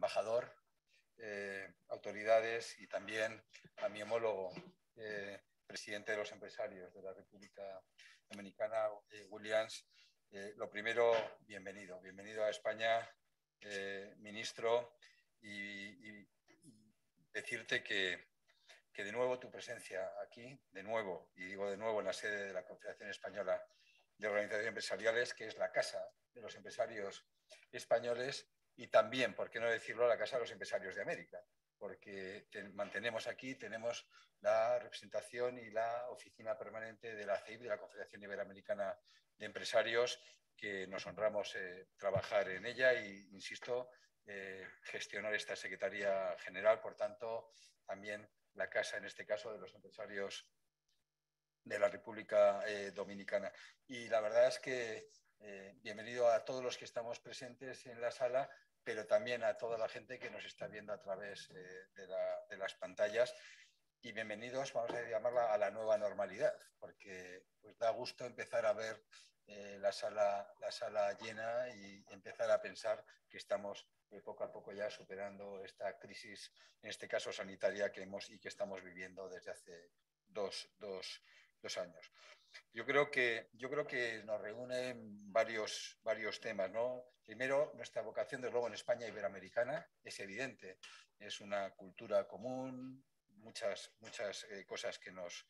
embajador, autoridades y también a mi homólogo, presidente de los empresarios de la República Dominicana, Williams. Lo primero, bienvenido a España, ministro, y decirte que de nuevo tu presencia aquí, de nuevo, y digo de nuevo en la sede de la Confederación Española de Organizaciones Empresariales, que es la casa de los empresarios españoles y también, por qué no decirlo, la casa de los empresarios de América, porque mantenemos aquí, tenemos la representación y la oficina permanente de la CEIB, de la Confederación Iberoamericana de Empresarios, que nos honramos trabajar en ella y, insisto, gestionar esta Secretaría General, por tanto, también la casa, en este caso, de los empresarios de la República Dominicana. Y la verdad es que bienvenido a todos los que estamos presentes en la sala, pero también a toda la gente que nos está viendo a través de las pantallas. Y bienvenidos, vamos a llamarla, a la nueva normalidad, porque pues, da gusto empezar a ver la sala llena y empezar a pensar que estamos poco a poco ya superando esta crisis, en este caso sanitaria, que estamos viviendo desde hace dos años. Yo creo que nos reúnen varios temas, ¿no? Primero, nuestra vocación, desde luego, en España iberoamericana es evidente. Es una cultura común, muchas cosas que nos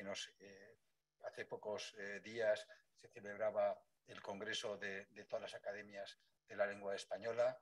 hace pocos días se celebraba el Congreso de todas las academias de la lengua española.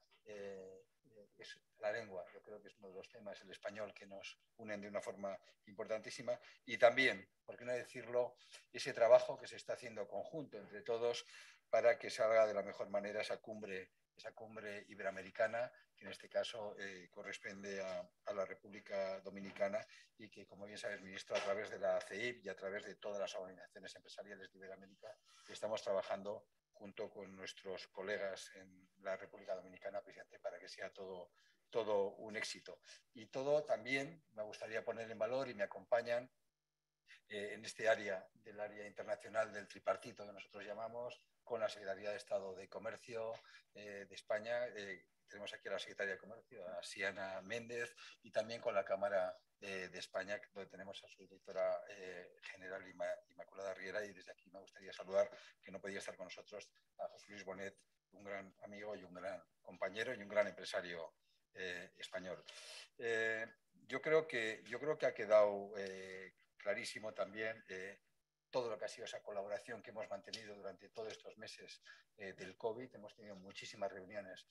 Es la lengua, yo creo que es uno de los temas, el español, que nos unen de una forma importantísima. Y también, por qué no decirlo, ese trabajo que se está haciendo conjunto entre todos para que salga de la mejor manera esa cumbre iberoamericana, que en este caso corresponde a la República Dominicana y que, como bien sabes, ministro, a través de la CEIB y a través de todas las organizaciones empresariales de Iberoamérica, estamos trabajando junto con nuestros colegas en la República Dominicana, precisamente para que sea todo un éxito. Y todo también me gustaría poner en valor, y me acompañan en este área, del área internacional del tripartito que nosotros llamamos, con la Secretaría de Estado de Comercio de España. Tenemos aquí a la Secretaria de Comercio, a Siana Méndez, y también con la Cámara de España, donde tenemos a su directora general, Inmaculada Riera, y desde aquí me gustaría saludar, que no podía estar con nosotros, a José Luis Bonet, un gran amigo y un gran compañero y un gran empresario español. Yo creo que ha quedado clarísimo también todo lo que ha sido esa colaboración que hemos mantenido durante todos estos meses del COVID. Hemos tenido muchísimas reuniones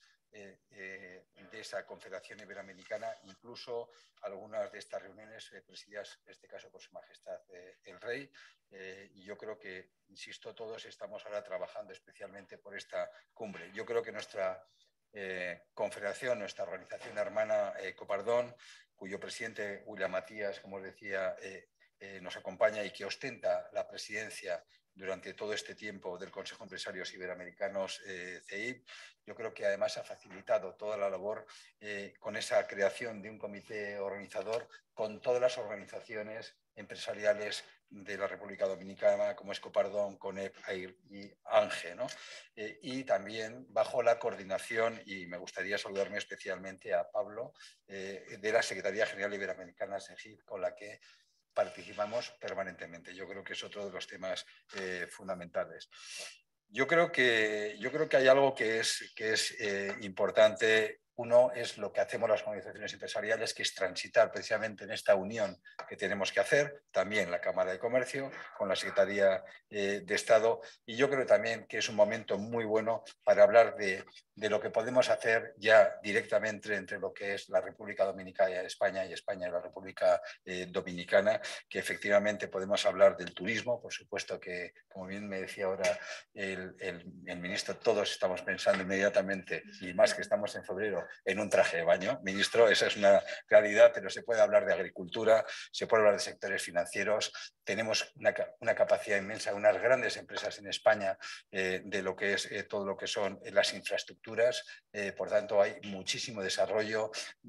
de esa Confederación Iberoamericana, incluso algunas de estas reuniones presididas, en este caso, por Su Majestad el Rey. Y yo creo que, insisto, todos estamos ahora trabajando especialmente por esta cumbre. Yo creo que nuestra confederación, nuestra organización hermana Copardón, cuyo presidente, William Matías, como os decía, nos acompaña y que ostenta la presidencia durante todo este tiempo del Consejo de Empresarios Iberoamericanos CEIB. Yo creo que además ha facilitado toda la labor con esa creación de un comité organizador con todas las organizaciones empresariales de la República Dominicana, como es Copardón, CONEP, AIR y ANGE, ¿no? Y también bajo la coordinación, y me gustaría saludarme especialmente a Pablo, de la Secretaría General Iberoamericana, SEGIB, con la que participamos permanentemente. Yo creo que es otro de los temas fundamentales. Yo creo que hay algo que es importante. Uno es lo que hacemos las organizaciones empresariales, que es transitar precisamente en esta unión que tenemos que hacer, también la Cámara de Comercio, con la Secretaría de Estado. Y yo creo también que es un momento muy bueno para hablar de lo que podemos hacer ya directamente entre lo que es la República Dominicana y España y la República Dominicana, que efectivamente podemos hablar del turismo, por supuesto que, como bien me decía ahora el ministro, todos estamos pensando inmediatamente, y más que estamos en febrero, en un traje de baño. Ministro, esa es una realidad, pero se puede hablar de agricultura, se puede hablar de sectores financieros. Tenemos una capacidad inmensa, unas grandes empresas en España de lo que es todo lo que son las infraestructuras. Por tanto, hay muchísimo desarrollo,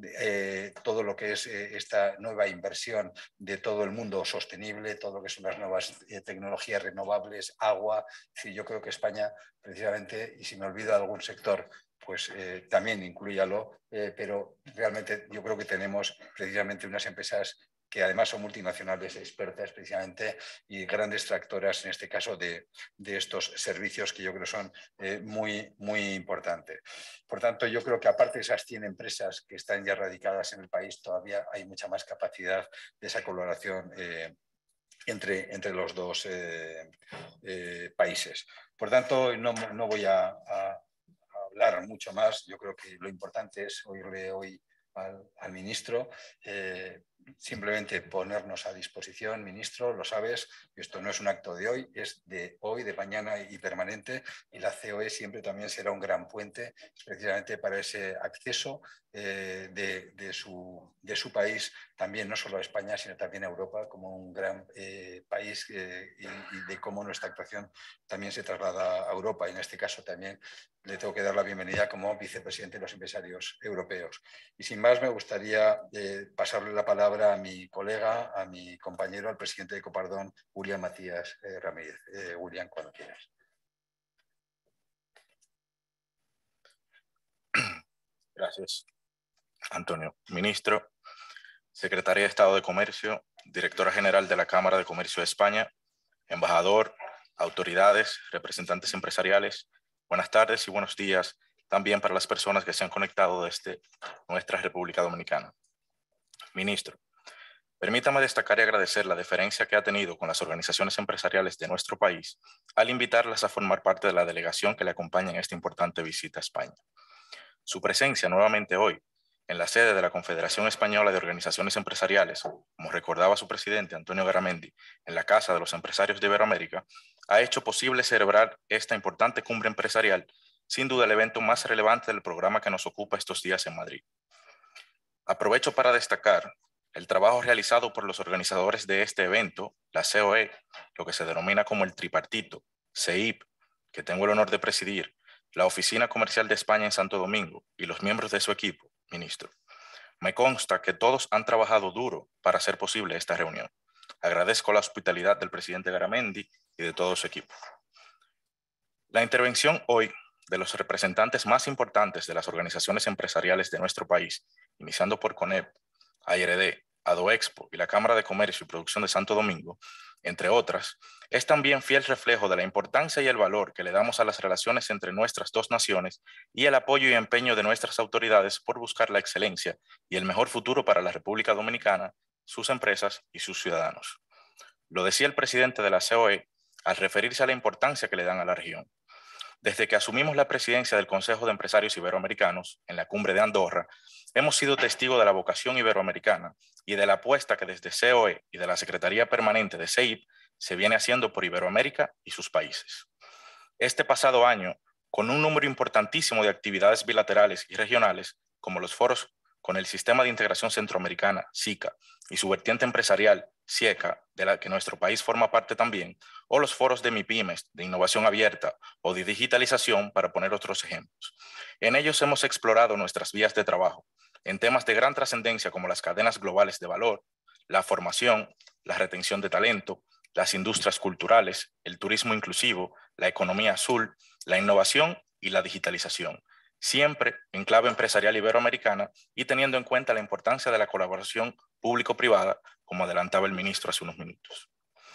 todo lo que es esta nueva inversión de todo el mundo sostenible, todo lo que son las nuevas tecnologías renovables, agua. Es decir, yo creo que España, precisamente, y si me olvido algún sector pues también inclúyalo, pero realmente yo creo que tenemos precisamente unas empresas que además son multinacionales expertas precisamente y grandes tractoras, en este caso, de estos servicios que yo creo son muy importantes. Por tanto, yo creo que aparte de esas 100 empresas que están ya radicadas en el país, todavía hay mucha más capacidad de esa colaboración entre los dos países. Por tanto, no voy a hablar mucho más. Yo creo que lo importante es oírle hoy al ministro. Simplemente ponernos a disposición, ministro, lo sabes, esto no es un acto de hoy, es de hoy, de mañana y permanente, y la COE siempre también será un gran puente precisamente para ese acceso de su país, también no solo a España, sino también a Europa, como un gran país y de cómo nuestra actuación también se traslada a Europa, y en este caso también le tengo que dar la bienvenida como vicepresidente de los empresarios europeos. Y sin más, me gustaría pasarle la palabra a mi colega, a mi compañero, al presidente de Copardón, William Matías Ramírez. William, cuando quieras. Gracias, Antonio. Ministro, Secretaria de Estado de Comercio, Directora General de la Cámara de Comercio de España, embajador, autoridades, representantes empresariales, buenas tardes y buenos días también para las personas que se han conectado desde nuestra República Dominicana. Ministro, permítame destacar y agradecer la deferencia que ha tenido con las organizaciones empresariales de nuestro país al invitarlas a formar parte de la delegación que le acompaña en esta importante visita a España. Su presencia nuevamente hoy en la sede de la Confederación Española de Organizaciones Empresariales, como recordaba su presidente Antonio Garamendi, en la Casa de los Empresarios de Iberoamérica, ha hecho posible celebrar esta importante cumbre empresarial, sin duda el evento más relevante del programa que nos ocupa estos días en Madrid. Aprovecho para destacar el trabajo realizado por los organizadores de este evento, la COE, lo que se denomina como el tripartito, CEIP, que tengo el honor de presidir, la Oficina Comercial de España en Santo Domingo y los miembros de su equipo, ministro. Me consta que todos han trabajado duro para hacer posible esta reunión. Agradezco la hospitalidad del presidente Garamendi y de todo su equipo. La intervención hoy de los representantes más importantes de las organizaciones empresariales de nuestro país, iniciando por CONEP, ARD, ADOEXPO y la Cámara de Comercio y Producción de Santo Domingo, entre otras, es también fiel reflejo de la importancia y el valor que le damos a las relaciones entre nuestras dos naciones y el apoyo y empeño de nuestras autoridades por buscar la excelencia y el mejor futuro para la República Dominicana, sus empresas y sus ciudadanos. Lo decía el presidente de la COE al referirse a la importancia que le dan a la región. Desde que asumimos la presidencia del Consejo de Empresarios Iberoamericanos en la cumbre de Andorra, hemos sido testigos de la vocación iberoamericana y de la apuesta que desde COE y de la Secretaría Permanente de CEIP se viene haciendo por Iberoamérica y sus países. Este pasado año, con un número importantísimo de actividades bilaterales y regionales, como los foros con el Sistema de Integración Centroamericana, SICA, y su vertiente empresarial, SIECA, de la que nuestro país forma parte también, o los foros de MIPYMES, de innovación abierta o de digitalización, para poner otros ejemplos. En ellos hemos explorado nuestras vías de trabajo en temas de gran trascendencia como las cadenas globales de valor, la formación, la retención de talento, las industrias culturales, el turismo inclusivo, la economía azul, la innovación y la digitalización, siempre en clave empresarial iberoamericana y teniendo en cuenta la importancia de la colaboración público-privada, como adelantaba el ministro hace unos minutos.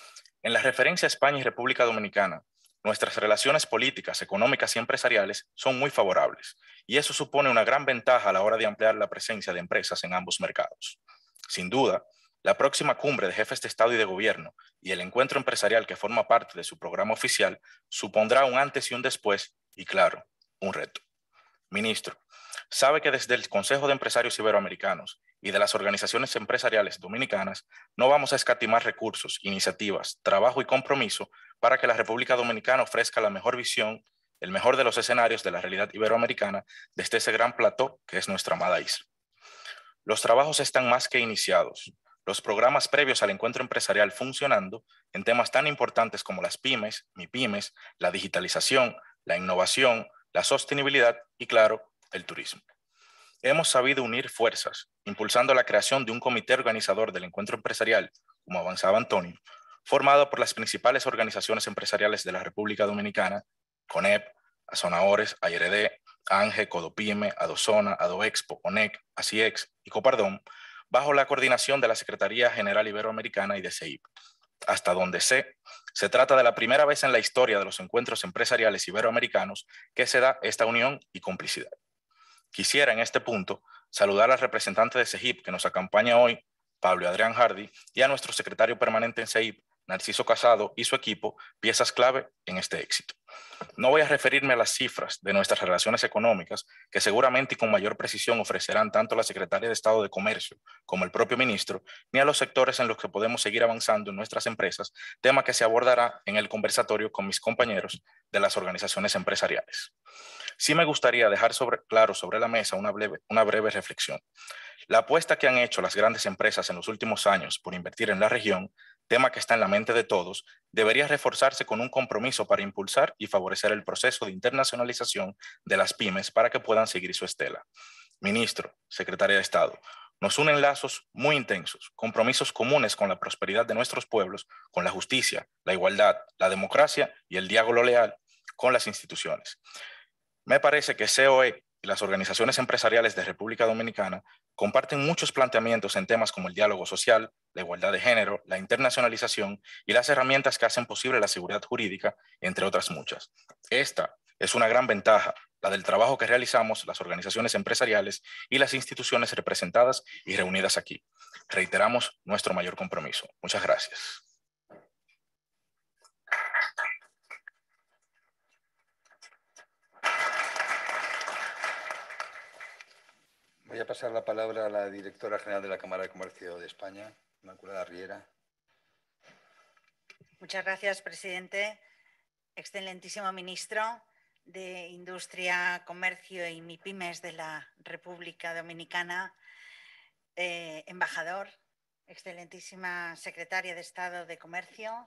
En la referencia a España y República Dominicana, nuestras relaciones políticas, económicas y empresariales son muy favorables, y eso supone una gran ventaja a la hora de ampliar la presencia de empresas en ambos mercados. Sin duda, la próxima cumbre de jefes de Estado y de Gobierno y el encuentro empresarial que forma parte de su programa oficial supondrá un antes y un después y, claro, un reto. Ministro, sabe que desde el Consejo de Empresarios Iberoamericanos y de las organizaciones empresariales dominicanas no vamos a escatimar recursos, iniciativas, trabajo y compromiso para que la República Dominicana ofrezca la mejor visión, el mejor de los escenarios de la realidad iberoamericana desde ese gran plató que es nuestra amada isla. Los trabajos están más que iniciados, los programas previos al encuentro empresarial funcionando en temas tan importantes como las pymes, MIPYMES, la digitalización, la innovación, la sostenibilidad y, claro, el turismo. Hemos sabido unir fuerzas, impulsando la creación de un comité organizador del encuentro empresarial, como avanzaba Antonio, formado por las principales organizaciones empresariales de la República Dominicana, CONEP, Azonahores, ARD, ANGE, Codopyme, Adozona, Adoexpo, ONEC, ASIEX y Copardón, bajo la coordinación de la Secretaría General Iberoamericana y de CEIP. Hasta donde sé, se trata de la primera vez en la historia de los encuentros empresariales iberoamericanos que se da esta unión y complicidad. Quisiera en este punto saludar al representante de CEGIP que nos acompaña hoy, Pablo Adrián Hardy, y a nuestro secretario permanente en CEIP, Narciso Casado, y su equipo, piezas clave en este éxito. No voy a referirme a las cifras de nuestras relaciones económicas, que seguramente y con mayor precisión ofrecerán tanto la Secretaria de Estado de Comercio como el propio ministro, ni a los sectores en los que podemos seguir avanzando en nuestras empresas, tema que se abordará en el conversatorio con mis compañeros de las organizaciones empresariales. Sí me gustaría dejar claro sobre la mesa una breve reflexión. La apuesta que han hecho las grandes empresas en los últimos años por invertir en la región, tema que está en la mente de todos, debería reforzarse con un compromiso para impulsar y favorecer el proceso de internacionalización de las pymes para que puedan seguir su estela. Ministro, Secretaria de Estado, nos unen lazos muy intensos, compromisos comunes con la prosperidad de nuestros pueblos, con la justicia, la igualdad, la democracia y el diálogo leal con las instituciones. Me parece que COE y las organizaciones empresariales de República Dominicana comparten muchos planteamientos en temas como el diálogo social, la igualdad de género, la internacionalización y las herramientas que hacen posible la seguridad jurídica, entre otras muchas. Esta es una gran ventaja, la del trabajo que realizamos las organizaciones empresariales y las instituciones representadas y reunidas aquí. Reiteramos nuestro mayor compromiso. Muchas gracias. Voy a pasar la palabra a la directora general de la Cámara de Comercio de España, Inmaculada Riera. Muchas gracias, presidente. Excelentísimo ministro de Industria, Comercio y MIPYMES de la República Dominicana, embajador, excelentísima secretaria de Estado de Comercio,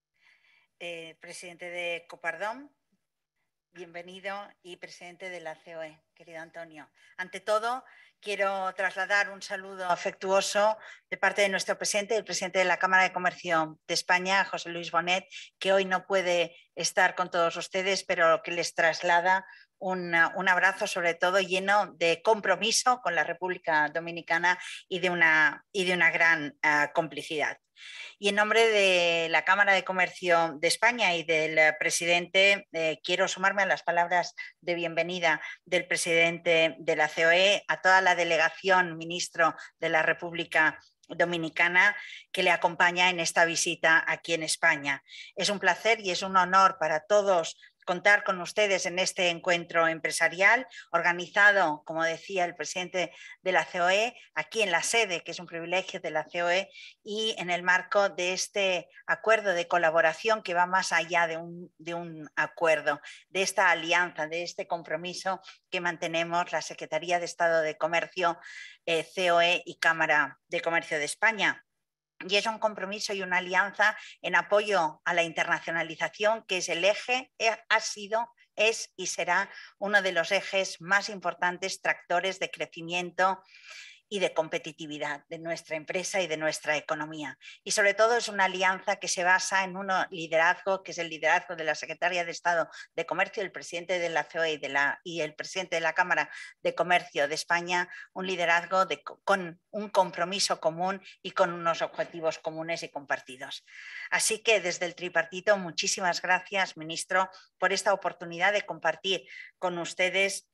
presidente de Copardón, bienvenido, y presidente de la COE, querido Antonio. Ante todo, quiero trasladar un saludo afectuoso de parte de nuestro presidente, el presidente de la Cámara de Comercio de España, José Luis Bonet, que hoy no puede estar con todos ustedes, pero que les traslada un abrazo sobre todo lleno de compromiso con la República Dominicana y de una gran complicidad. Y en nombre de la Cámara de Comercio de España y del presidente, quiero sumarme a las palabras de bienvenida del presidente de la COE, a toda la delegación, ministro de la República Dominicana, que le acompaña en esta visita aquí en España. Es un placer y es un honor para todos contar con ustedes en este encuentro empresarial organizado, como decía el presidente de la COE, aquí en la sede, que es un privilegio de la COE, y en el marco de este acuerdo de colaboración que va más allá de un acuerdo, de esta alianza, de este compromiso que mantenemos la Secretaría de Estado de Comercio, COE y Cámara de Comercio de España. Y es un compromiso y una alianza en apoyo a la internacionalización, que es el eje, ha sido, es y será uno de los ejes más importantes tractores de crecimiento y de competitividad de nuestra empresa y de nuestra economía. Y sobre todo es una alianza que se basa en un liderazgo, que es el liderazgo de la Secretaria de Estado de Comercio, el presidente de la COE y el presidente de la Cámara de Comercio de España, un liderazgo con un compromiso común y con unos objetivos comunes y compartidos. Así que desde el tripartito, muchísimas gracias, ministro, por esta oportunidad de compartir con ustedes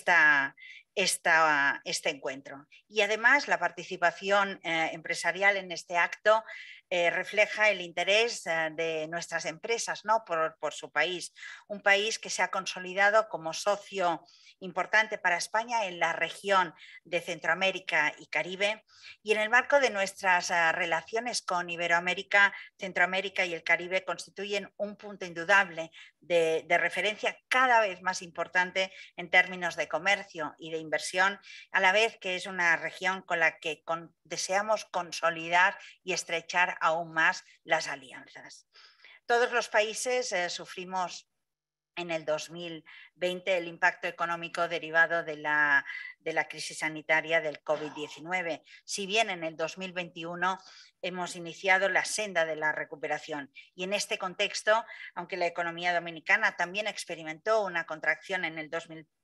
este encuentro. Y además la participación empresarial en este acto refleja el interés de nuestras empresas, ¿no? por su país, un país que se ha consolidado como socio importante para España en la región de Centroamérica y Caribe, y en el marco de nuestras relaciones con Iberoamérica, Centroamérica y el Caribe constituyen un punto indudable de referencia cada vez más importante en términos de comercio y de inversión, a la vez que es una región con la que deseamos consolidar y estrechar aún más las alianzas. Todos los países sufrimos en el 2020 el impacto económico derivado de la crisis sanitaria del COVID-19. Si bien en el 2021 hemos iniciado la senda de la recuperación y en este contexto, aunque la economía dominicana también experimentó una contracción en el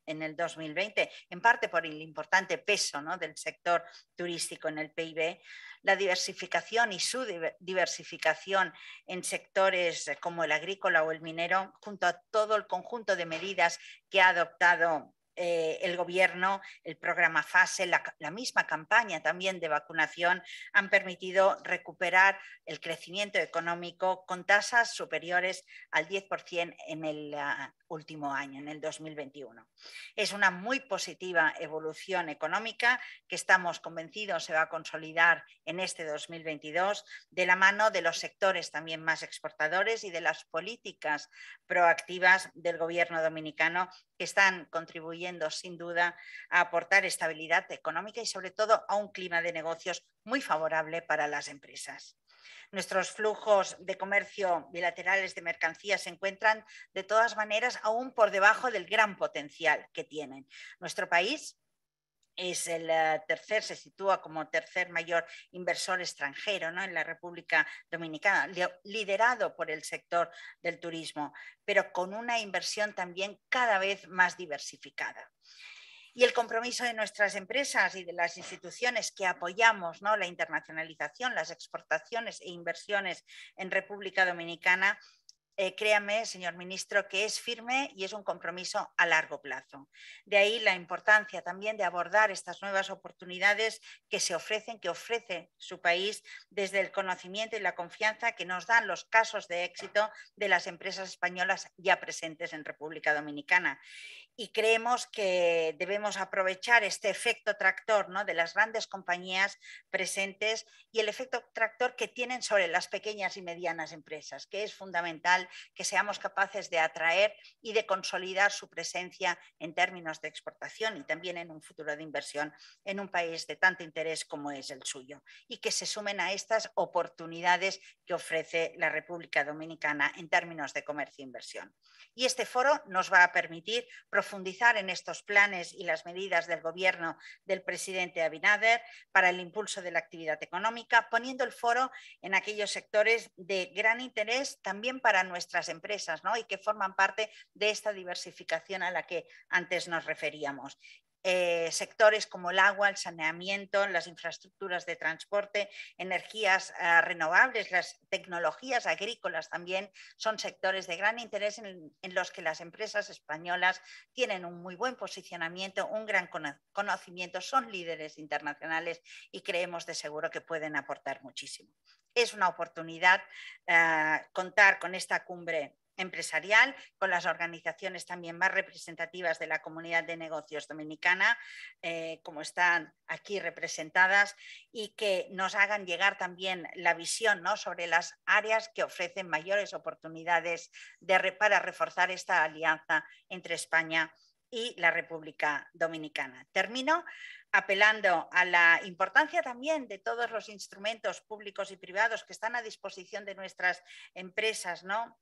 2020, en parte por el importante peso, ¿no?, del sector turístico en el PIB, la diversificación y su diversificación en sectores como el agrícola o el minero, junto a todo el conjunto de medidas que ha adoptado el gobierno, el programa FASE, la misma campaña también de vacunación, han permitido recuperar el crecimiento económico con tasas superiores al 10% en el último año, en el 2021. Es una muy positiva evolución económica que estamos convencidos se va a consolidar en este 2022 de la mano de los sectores también más exportadores y de las políticas proactivas del gobierno dominicano que están contribuyendo sin duda a aportar estabilidad económica y sobre todo a un clima de negocios muy favorable para las empresas. Nuestros flujos de comercio bilaterales de mercancías se encuentran de todas maneras aún por debajo del gran potencial que tienen. Nuestro país es se sitúa como tercer mayor inversor extranjero, ¿no?, en la República Dominicana, liderado por el sector del turismo, pero con una inversión también cada vez más diversificada. Y el compromiso de nuestras empresas y de las instituciones que apoyamos, ¿no?, la internacionalización, las exportaciones e inversiones en República Dominicana, créame, señor ministro, que es firme y es un compromiso a largo plazo. De ahí la importancia también de abordar estas nuevas oportunidades que ofrece su país desde el conocimiento y la confianza que nos dan los casos de éxito de las empresas españolas ya presentes en República Dominicana. Y creemos que debemos aprovechar este efecto tractor, ¿no?, de las grandes compañías presentes y el efecto tractor que tienen sobre las pequeñas y medianas empresas, que es fundamental que seamos capaces de atraer y de consolidar su presencia en términos de exportación y también en un futuro de inversión en un país de tanto interés como es el suyo, y que se sumen a estas oportunidades que ofrece la República Dominicana en términos de comercio e inversión. Y este foro nos va a permitir profundizar en estos planes y las medidas del gobierno del presidente Abinader para el impulso de la actividad económica, poniendo el foro en aquellos sectores de gran interés también para nuestras empresas, ¿no?, y que forman parte de esta diversificación a la que antes nos referíamos. Sectores como el agua, el saneamiento, las infraestructuras de transporte, energías renovables, las tecnologías agrícolas también son sectores de gran interés en los que las empresas españolas tienen un muy buen posicionamiento, un gran conocimiento, son líderes internacionales y creemos de seguro que pueden aportar muchísimo. Es una oportunidad contar con esta cumbre empresarial, con las organizaciones también más representativas de la comunidad de negocios dominicana, como están aquí representadas, y que nos hagan llegar también la visión, ¿no?, sobre las áreas que ofrecen mayores oportunidades para reforzar esta alianza entre España y la República Dominicana. Termino apelando a la importancia también de todos los instrumentos públicos y privados que están a disposición de nuestras empresas, ¿no?,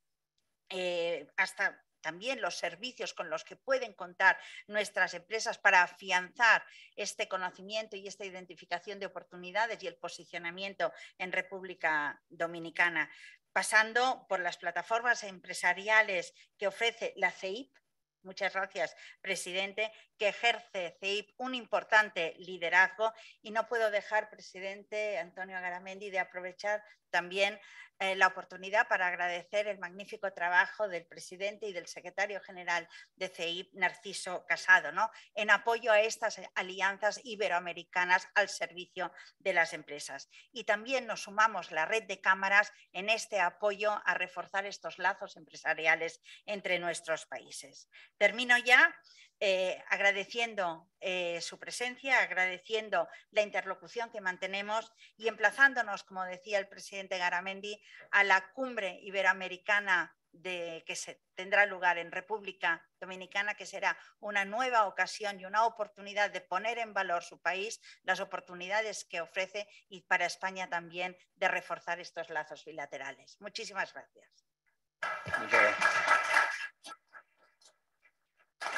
hasta también los servicios con los que pueden contar nuestras empresas para afianzar este conocimiento y esta identificación de oportunidades y el posicionamiento en República Dominicana, pasando por las plataformas empresariales que ofrece la CEIP. Muchas gracias, presidente, que ejerce CEIP un importante liderazgo, y no puedo dejar, presidente Antonio Garamendi, de aprovechar también la oportunidad para agradecer el magnífico trabajo del presidente y del secretario general de CEIP, Narciso Casado, ¿no?, en apoyo a estas alianzas iberoamericanas al servicio de las empresas. Y también nos sumamos la red de cámaras en este apoyo a reforzar estos lazos empresariales entre nuestros países. Termino ya agradeciendo su presencia, agradeciendo la interlocución que mantenemos y emplazándonos, como decía el presidente Garamendi, a la cumbre iberoamericana que se tendrá lugar en República Dominicana, que será una nueva ocasión y una oportunidad de poner en valor su país, las oportunidades que ofrece, y para España también de reforzar estos lazos bilaterales. Muchísimas gracias. Muchas gracias.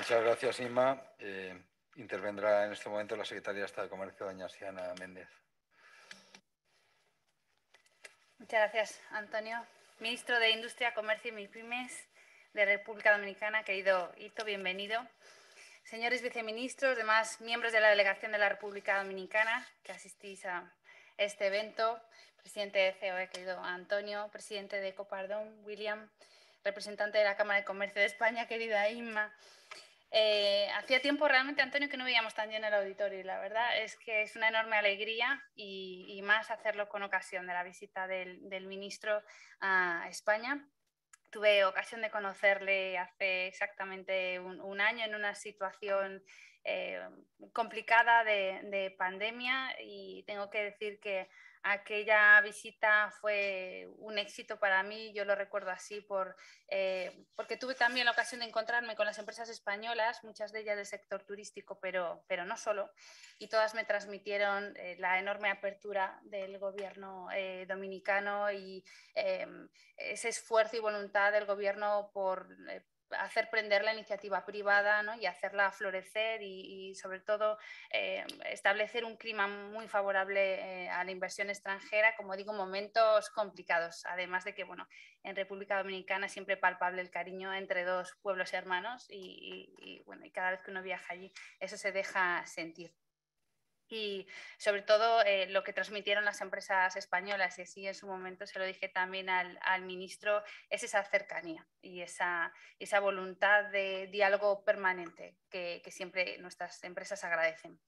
Muchas gracias, Inma. Intervendrá en este momento la secretaria de Estado de Comercio, doña Siana Méndez. Muchas gracias, Antonio. Ministro de Industria, Comercio y MIPYMES de República Dominicana, querido Ito, bienvenido. Señores viceministros, demás miembros de la delegación de la República Dominicana que asistís a este evento, presidente de COE, querido Antonio, presidente de Copardón, William, representante de la Cámara de Comercio de España, querida Inma. Hacía tiempo realmente, Antonio, que no veíamos tan lleno el auditorio y la verdad es que es una enorme alegría y más hacerlo con ocasión de la visita del ministro a España. Tuve ocasión de conocerle hace exactamente un año en una situación complicada de pandemia y tengo que decir que aquella visita fue un éxito para mí, yo lo recuerdo así porque tuve también la ocasión de encontrarme con las empresas españolas, muchas de ellas del sector turístico, pero no solo, y todas me transmitieron la enorme apertura del gobierno dominicano y ese esfuerzo y voluntad del gobierno por hacer prender la iniciativa privada, ¿no? Y hacerla florecer y sobre todo establecer un clima muy favorable a la inversión extranjera, como digo, momentos complicados, además de que bueno, en República Dominicana es siempre palpable el cariño entre dos pueblos hermanos y cada vez que uno viaja allí eso se deja sentir. Y sobre todo lo que transmitieron las empresas españolas, y así en su momento se lo dije también al ministro, es esa cercanía y esa voluntad de diálogo permanente que siempre nuestras empresas agradecen.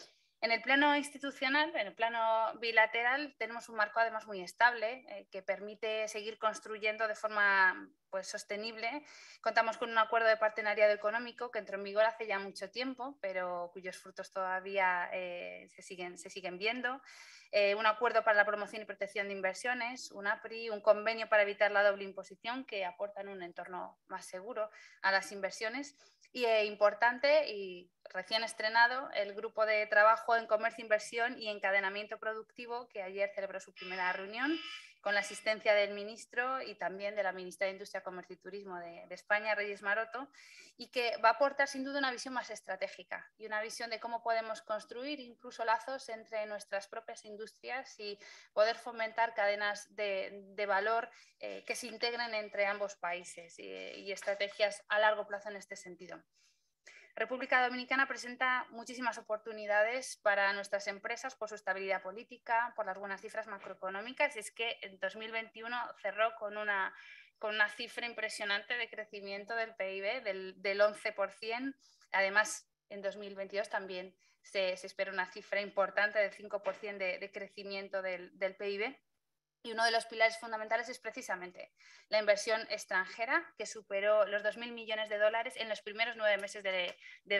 En el plano institucional, en el plano bilateral, tenemos un marco además muy estable que permite seguir construyendo de forma sostenible. Contamos con un acuerdo de partenariado económico que entró en vigor hace ya mucho tiempo, pero cuyos frutos todavía se siguen viendo. Un acuerdo para la promoción y protección de inversiones, un APRI, un convenio para evitar la doble imposición que aportan un entorno más seguro a las inversiones. Y importante y recién estrenado el grupo de trabajo en comercio, inversión y encadenamiento productivo que ayer celebró su primera reunión con la asistencia del ministro y también de la ministra de Industria, Comercio y Turismo de España, Reyes Maroto, y que va a aportar sin duda una visión más estratégica y una visión de cómo podemos construir incluso lazos entre nuestras propias industrias y poder fomentar cadenas de valor que se integren entre ambos países y estrategias a largo plazo en este sentido. República Dominicana presenta muchísimas oportunidades para nuestras empresas por su estabilidad política, por las buenas cifras macroeconómicas, y es que en 2021 cerró con una cifra impresionante de crecimiento del PIB del 11%. Además, en 2022 también se espera una cifra importante del 5% de crecimiento del PIB. Y uno de los pilares fundamentales es precisamente la inversión extranjera, que superó los 2.000 millones de dólares en los primeros 9 meses de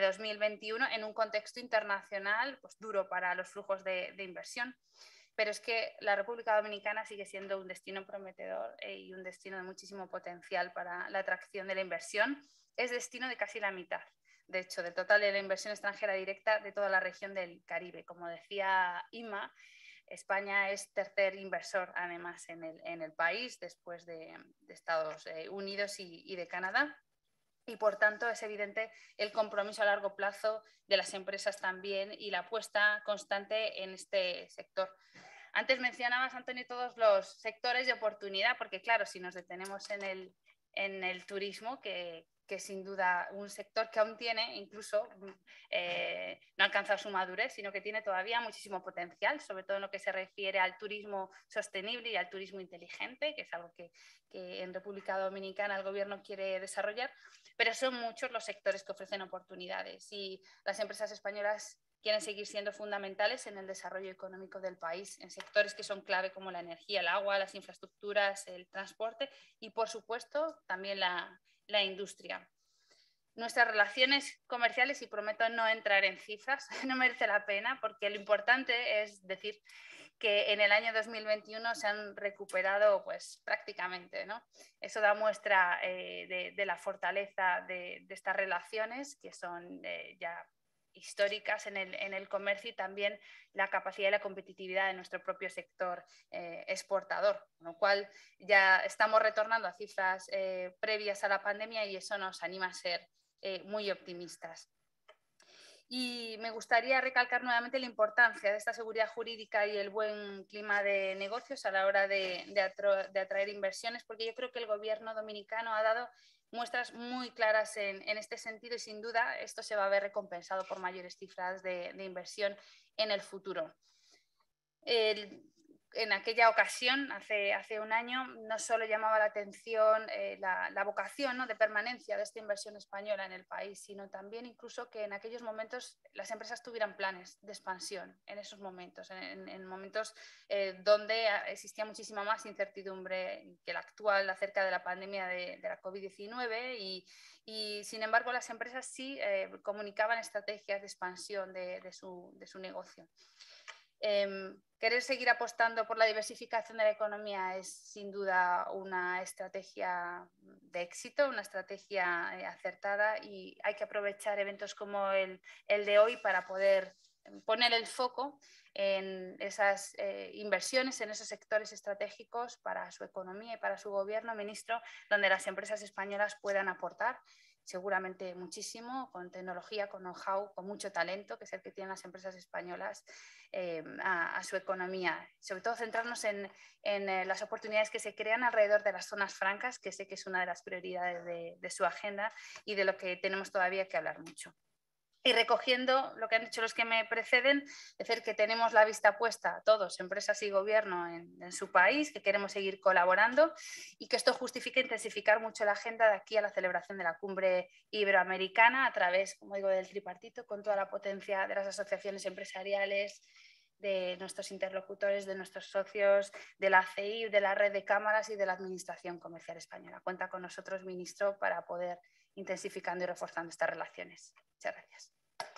2021 en un contexto internacional duro para los flujos de inversión. Pero es que la República Dominicana sigue siendo un destino prometedor y un destino de muchísimo potencial para la atracción de la inversión. Es destino de casi la mitad, de hecho, del total de la inversión extranjera directa de toda la región del Caribe. Como decía Inma, España es tercer inversor, además, en el país, después de Estados Unidos y de Canadá. Y, por tanto, es evidente el compromiso a largo plazo de las empresas también y la apuesta constante en este sector. Antes mencionabas, Antonio, todos los sectores de oportunidad, porque, claro, si nos detenemos en el turismo, que sin duda un sector que aún tiene, incluso no ha alcanzado su madurez, sino que tiene todavía muchísimo potencial, sobre todo en lo que se refiere al turismo sostenible y al turismo inteligente, que es algo que en República Dominicana el gobierno quiere desarrollar, pero son muchos los sectores que ofrecen oportunidades y las empresas españolas quieren seguir siendo fundamentales en el desarrollo económico del país, en sectores que son clave como la energía, el agua, las infraestructuras, el transporte y, por supuesto, también la industria. Nuestras relaciones comerciales, y prometo no entrar en cifras, no merece la pena, porque lo importante es decir que en el año 2021 se han recuperado prácticamente, ¿no? Eso da muestra de la fortaleza de estas relaciones, que son ya históricas en el comercio, y también la capacidad y la competitividad de nuestro propio sector exportador, con lo cual ya estamos retornando a cifras previas a la pandemia y eso nos anima a ser muy optimistas. Y me gustaría recalcar nuevamente la importancia de esta seguridad jurídica y el buen clima de negocios a la hora de atraer inversiones, porque yo creo que el gobierno dominicano ha dado muestras muy claras en este sentido y sin duda esto se va a ver recompensado por mayores cifras de inversión en el futuro. En aquella ocasión, hace un año, no solo llamaba la atención la vocación, ¿no?, de permanencia de esta inversión española en el país, sino también incluso que en aquellos momentos las empresas tuvieran planes de expansión en esos momentos, en momentos donde existía muchísima más incertidumbre que la actual acerca de la pandemia de la COVID-19 y, sin embargo, las empresas sí comunicaban estrategias de expansión de su negocio. Querer seguir apostando por la diversificación de la economía es sin duda una estrategia de éxito, una estrategia acertada y hay que aprovechar eventos como el de hoy para poder poner el foco en esas inversiones, en esos sectores estratégicos para su economía y para su gobierno, ministro, donde las empresas españolas puedan aportar seguramente muchísimo, con tecnología, con know-how, con mucho talento, que es el que tienen las empresas españolas a su economía. Sobre todo centrarnos en las oportunidades que se crean alrededor de las zonas francas, que sé que es una de las prioridades de su agenda y de lo que tenemos todavía que hablar mucho. Y recogiendo lo que han dicho los que me preceden, decir que tenemos la vista puesta, todos, empresas y gobierno, en su país, que queremos seguir colaborando y que esto justifica intensificar mucho la agenda de aquí a la celebración de la cumbre iberoamericana a través, como digo, del tripartito, con toda la potencia de las asociaciones empresariales, de nuestros interlocutores, de nuestros socios, de la CEIB, de la red de cámaras y de la Administración Comercial Española. Cuenta con nosotros, ministro, para poder intensificando y reforzando estas relaciones. Muchas gracias.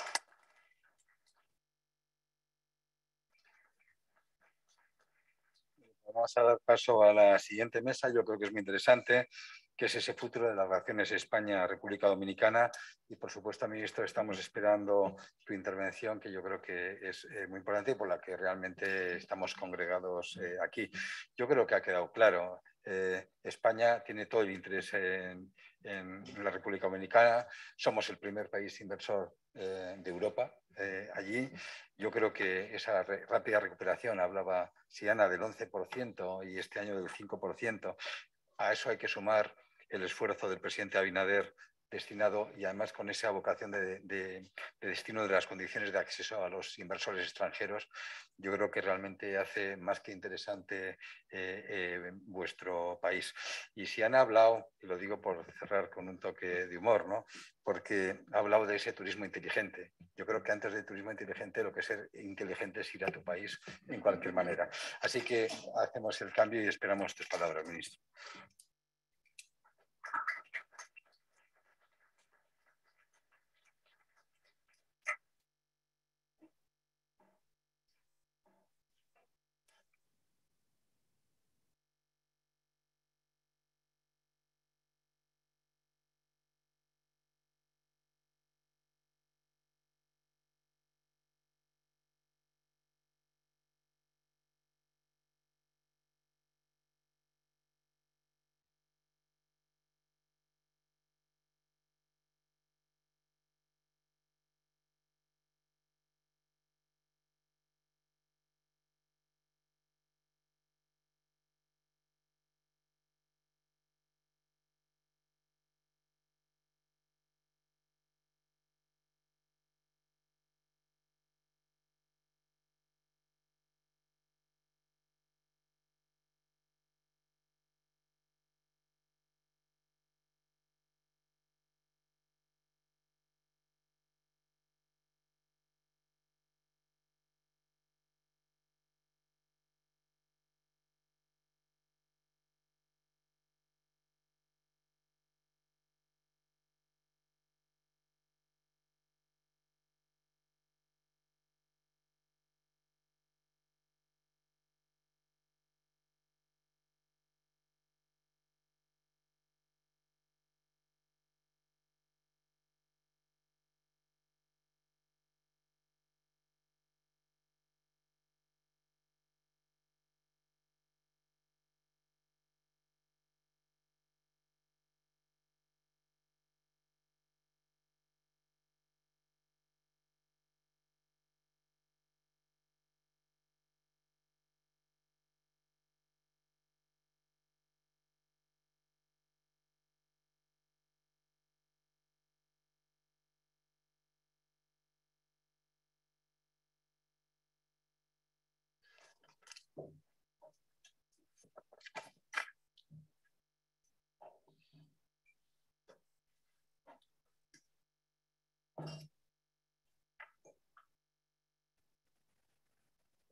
Vamos a dar paso a la siguiente mesa. Yo creo que es muy interesante, que es ese futuro de las relaciones España-República Dominicana. Y, por supuesto, ministro, estamos esperando tu intervención, que yo creo que es muy importante y por la que realmente estamos congregados aquí. Yo creo que ha quedado claro. España tiene todo el interés en la República Dominicana. Somos el primer país inversor de Europa allí. Yo creo que esa rápida recuperación, hablaba Siana del 11% y este año del 5%, a eso hay que sumar el esfuerzo del presidente Abinader destinado y además con esa vocación de destino de las condiciones de acceso a los inversores extranjeros. Yo creo que realmente hace más que interesante vuestro país. Y si han hablado, y lo digo por cerrar con un toque de humor, ¿no?, porque ha hablado de ese turismo inteligente. Yo creo que antes de turismo inteligente lo que es ser inteligente es ir a tu país en cualquier manera. Así que hacemos el cambio y esperamos tus palabras, ministro.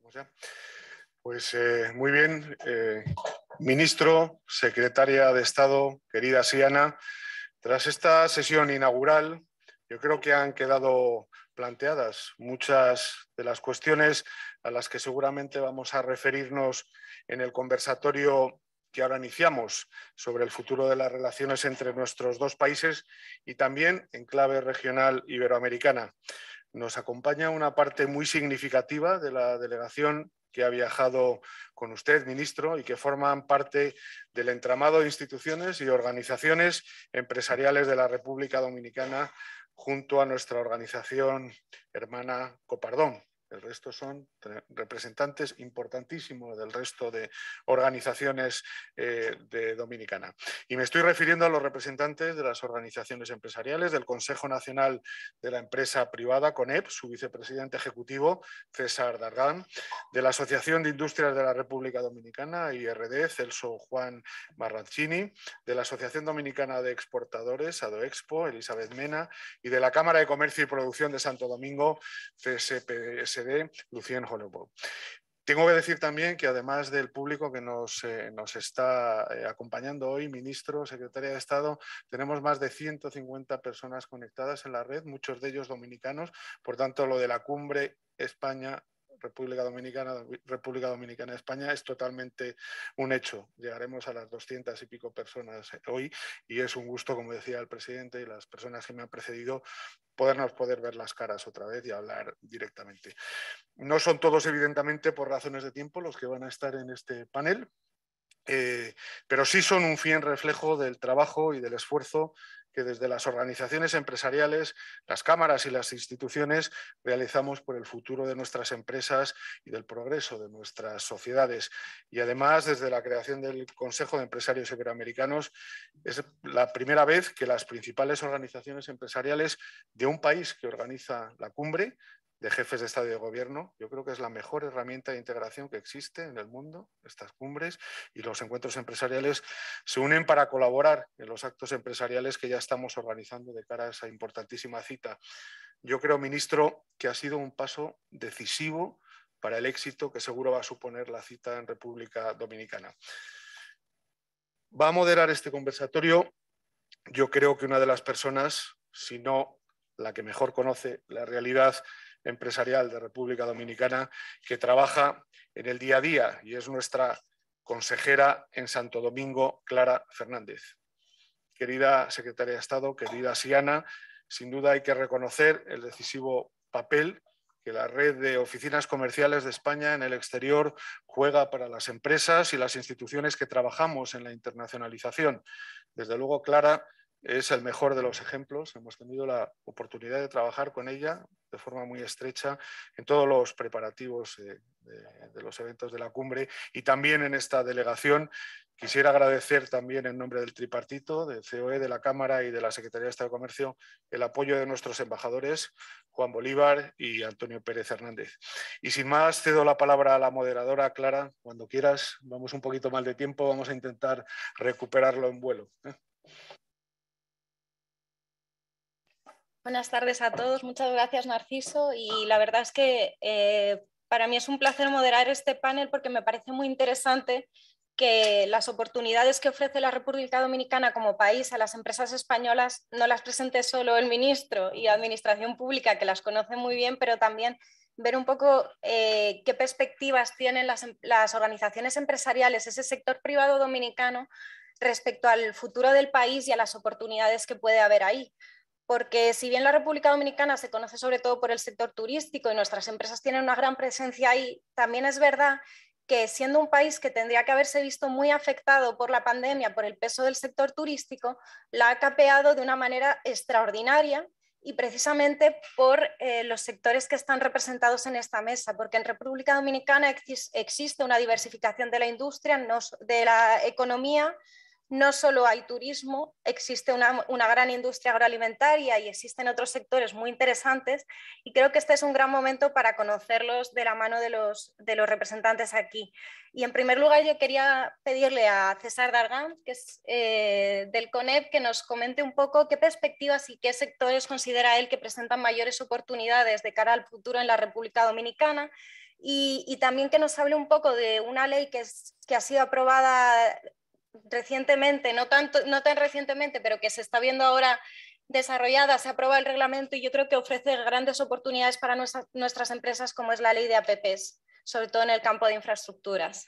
Pues muy bien, ministro, secretaria de Estado, querida Siana, tras esta sesión inaugural, yo creo que han quedado planteadas muchas de las cuestiones a las que seguramente vamos a referirnos en el conversatorio que ahora iniciamos sobre el futuro de las relaciones entre nuestros dos países y también en clave regional iberoamericana. Nos acompaña una parte muy significativa de la delegación que ha viajado con usted, ministro, y que forman parte del entramado de instituciones y organizaciones empresariales de la República Dominicana junto a nuestra organización hermana Copardón. El resto son representantes importantísimos del resto de organizaciones de Dominicana. Y me estoy refiriendo a los representantes de las organizaciones empresariales, del Consejo Nacional de la Empresa Privada, CONEP, su vicepresidente ejecutivo, César Dargan, de la Asociación de Industrias de la República Dominicana, IRD, Celso Juan Marrancini, de la Asociación Dominicana de Exportadores, ADOEXPO, Elizabeth Mena, y de la Cámara de Comercio y Producción de Santo Domingo, CSPSD, Lucien Hollebow. Tengo que decir también que además del público que nos está acompañando hoy, ministro, secretaria de Estado, tenemos más de 150 personas conectadas en la red, muchos de ellos dominicanos. Por tanto, lo de la cumbre España República Dominicana, España es totalmente un hecho. Llegaremos a las 200 y pico personas hoy y es un gusto, como decía el presidente y las personas que me han precedido, poder ver las caras otra vez y hablar directamente. No son todos, evidentemente, por razones de tiempo, los que van a estar en este panel, pero sí son un fiel reflejo del trabajo y del esfuerzo que desde las organizaciones empresariales, las cámaras y las instituciones realizamos por el futuro de nuestras empresas y del progreso de nuestras sociedades. Y además, desde la creación del Consejo de Empresarios Iberoamericanos, es la primera vez que las principales organizaciones empresariales de un país que organiza la cumbre de jefes de Estado y de Gobierno, yo creo que es la mejor herramienta de integración que existe en el mundo, estas cumbres, y los encuentros empresariales se unen para colaborar en los actos empresariales que ya estamos organizando de cara a esa importantísima cita. Yo creo, ministro, que ha sido un paso decisivo para el éxito que seguro va a suponer la cita en República Dominicana. Va a moderar este conversatorio, yo creo que una de las personas, si no la que mejor conoce la realidad empresarial de República Dominicana, que trabaja en el día a día y es nuestra consejera en Santo Domingo, Clara Fernández. Querida secretaria de Estado, querida Siana, sin duda hay que reconocer el decisivo papel que la red de oficinas comerciales de España en el exterior juega para las empresas y las instituciones que trabajamos en la internacionalización. Desde luego, Clara es el mejor de los ejemplos. Hemos tenido la oportunidad de trabajar con ella de forma muy estrecha en todos los preparativos de los eventos de la cumbre y también en esta delegación. Quisiera agradecer también en nombre del tripartito, del COE, de la Cámara y de la Secretaría de Estado de Comercio, el apoyo de nuestros embajadores, Juan Bolívar y Antonio Pérez Hernández. Y sin más, cedo la palabra a la moderadora, Clara, cuando quieras. Vamos un poquito mal de tiempo, vamos a intentar recuperarlo en vuelo. Buenas tardes a todos, muchas gracias Narciso y la verdad es que para mí es un placer moderar este panel porque me parece muy interesante que las oportunidades que ofrece la República Dominicana como país a las empresas españolas no las presente solo el ministro y Administración Pública, que las conoce muy bien, pero también ver un poco qué perspectivas tienen las organizaciones empresariales, ese sector privado dominicano respecto al futuro del país y a las oportunidades que puede haber ahí. Porque si bien la República Dominicana se conoce sobre todo por el sector turístico y nuestras empresas tienen una gran presencia ahí, también es verdad que siendo un país que tendría que haberse visto muy afectado por la pandemia, por el peso del sector turístico, la ha capeado de una manera extraordinaria y precisamente por los sectores que están representados en esta mesa, porque en República Dominicana existe una diversificación de la industria, de la economía. No solo hay turismo, existe una gran industria agroalimentaria y existen otros sectores muy interesantes y creo que este es un gran momento para conocerlos de la mano de los representantes aquí. Y en primer lugar yo quería pedirle a César Dargan, que es del CONEP, que nos comente un poco qué perspectivas y qué sectores considera él que presentan mayores oportunidades de cara al futuro en la República Dominicana. y también que nos hable un poco de una ley que ha sido aprobada recientemente, no tan recientemente, pero que se está viendo ahora desarrollada, se aprueba el reglamento y yo creo que ofrece grandes oportunidades para nuestras empresas, como es la ley de APPs, sobre todo en el campo de infraestructuras.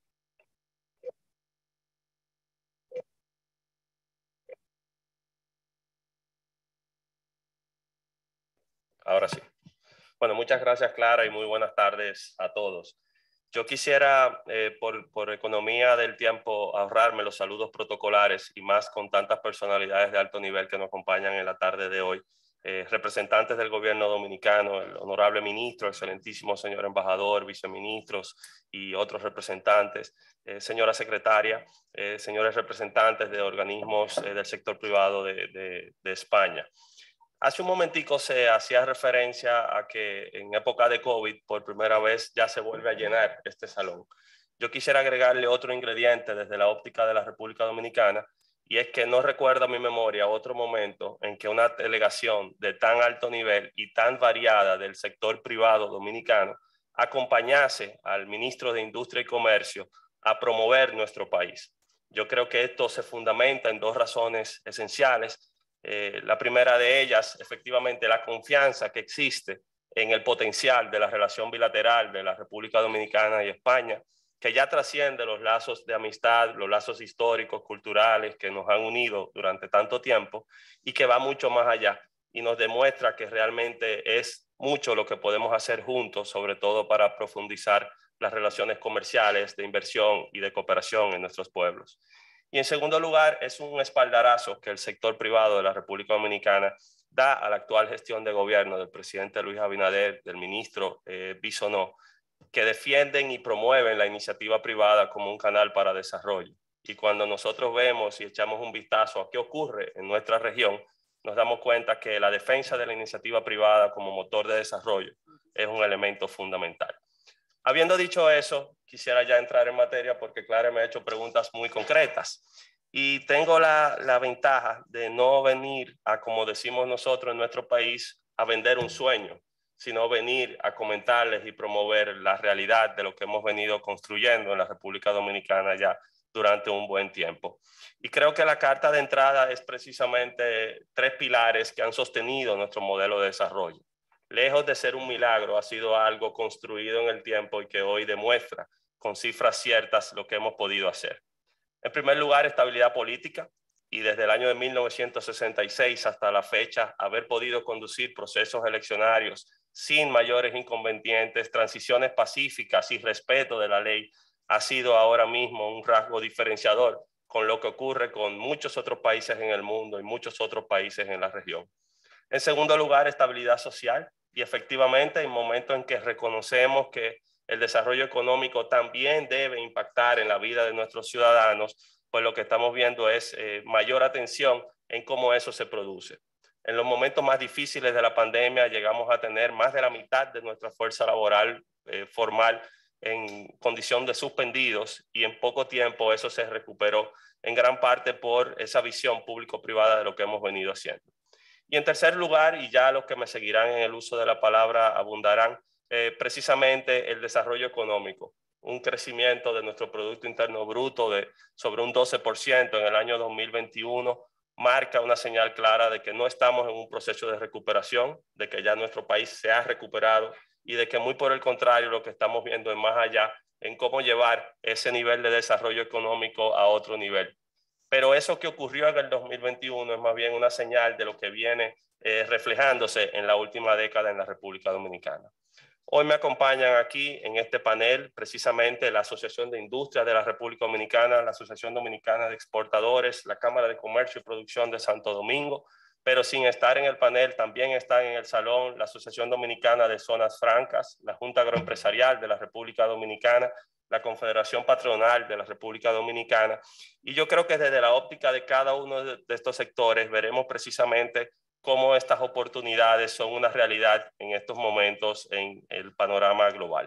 Ahora sí. Bueno, muchas gracias, Clara, y muy buenas tardes a todos. Yo quisiera, por economía del tiempo, ahorrarme los saludos protocolares y más con tantas personalidades de alto nivel que nos acompañan en la tarde de hoy. Representantes del gobierno dominicano, el honorable ministro, excelentísimo señor embajador, viceministros y otros representantes, señora secretaria, señores representantes de organismos del sector privado de España. Hace un momentico se hacía referencia a que en época de COVID por primera vez ya se vuelve a llenar este salón. Yo quisiera agregarle otro ingrediente desde la óptica de la República Dominicana, y es que no recuerdo a mi memoria otro momento en que una delegación de tan alto nivel y tan variada del sector privado dominicano acompañase al ministro de Industria y Comercio a promover nuestro país. Yo creo que esto se fundamenta en dos razones esenciales. La primera de ellas, efectivamente, la confianza que existe en el potencial de la relación bilateral de la República Dominicana y España, que ya trasciende los lazos de amistad, los lazos históricos, culturales que nos han unido durante tanto tiempo y que va mucho más allá y nos demuestra que realmente es mucho lo que podemos hacer juntos, sobre todo para profundizar las relaciones comerciales, de inversión y de cooperación en nuestros pueblos. Y en segundo lugar, es un espaldarazo que el sector privado de la República Dominicana da a la actual gestión de gobierno del presidente Luis Abinader, del ministro Bisonó, que defienden y promueven la iniciativa privada como un canal para desarrollo. Y cuando nosotros vemos y echamos un vistazo a qué ocurre en nuestra región, nos damos cuenta que la defensa de la iniciativa privada como motor de desarrollo es un elemento fundamental. Habiendo dicho eso, quisiera ya entrar en materia porque Clara me ha hecho preguntas muy concretas y tengo la ventaja de no venir a, como decimos nosotros en nuestro país, a vender un sueño, sino venir a comentarles y promover la realidad de lo que hemos venido construyendo en la República Dominicana ya durante un buen tiempo. Y creo que la carta de entrada es precisamente tres pilares que han sostenido nuestro modelo de desarrollo. Lejos de ser un milagro, ha sido algo construido en el tiempo y que hoy demuestra con cifras ciertas lo que hemos podido hacer. En primer lugar, estabilidad política, y desde el año de 1966 hasta la fecha, haber podido conducir procesos eleccionarios sin mayores inconvenientes, transiciones pacíficas y respeto de la ley, ha sido ahora mismo un rasgo diferenciador con lo que ocurre con muchos otros países en el mundo y muchos otros países en la región. En segundo lugar, estabilidad social. Y efectivamente, en momentos en que reconocemos que el desarrollo económico también debe impactar en la vida de nuestros ciudadanos, pues lo que estamos viendo es mayor atención en cómo eso se produce. En los momentos más difíciles de la pandemia llegamos a tener más de la mitad de nuestra fuerza laboral formal en condición de suspendidos, y en poco tiempo eso se recuperó en gran parte por esa visión público-privada de lo que hemos venido haciendo. Y en tercer lugar, y ya los que me seguirán en el uso de la palabra abundarán, precisamente el desarrollo económico. Un crecimiento de nuestro Producto Interno Bruto de sobre un 12% en el año 2021 marca una señal clara de que no estamos en un proceso de recuperación, de que ya nuestro país se ha recuperado y de que muy por el contrario lo que estamos viendo es más allá en cómo llevar ese nivel de desarrollo económico a otro nivel. Pero eso que ocurrió en el 2021 es más bien una señal de lo que viene reflejándose en la última década en la República Dominicana. Hoy me acompañan aquí en este panel precisamente la Asociación de Industria de la República Dominicana, la Asociación Dominicana de Exportadores, la Cámara de Comercio y Producción de Santo Domingo, pero sin estar en el panel también están en el salón la Asociación Dominicana de Zonas Francas, la Junta Agroempresarial de la República Dominicana, la Confederación Patronal de la República Dominicana. Y yo creo que desde la óptica de cada uno de estos sectores veremos precisamente cómo estas oportunidades son una realidad en estos momentos en el panorama global.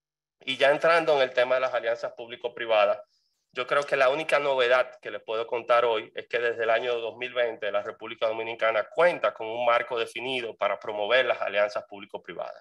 Y ya entrando en el tema de las alianzas público-privadas, yo creo que la única novedad que les puedo contar hoy es que desde el año 2020 la República Dominicana cuenta con un marco definido para promover las alianzas público-privadas.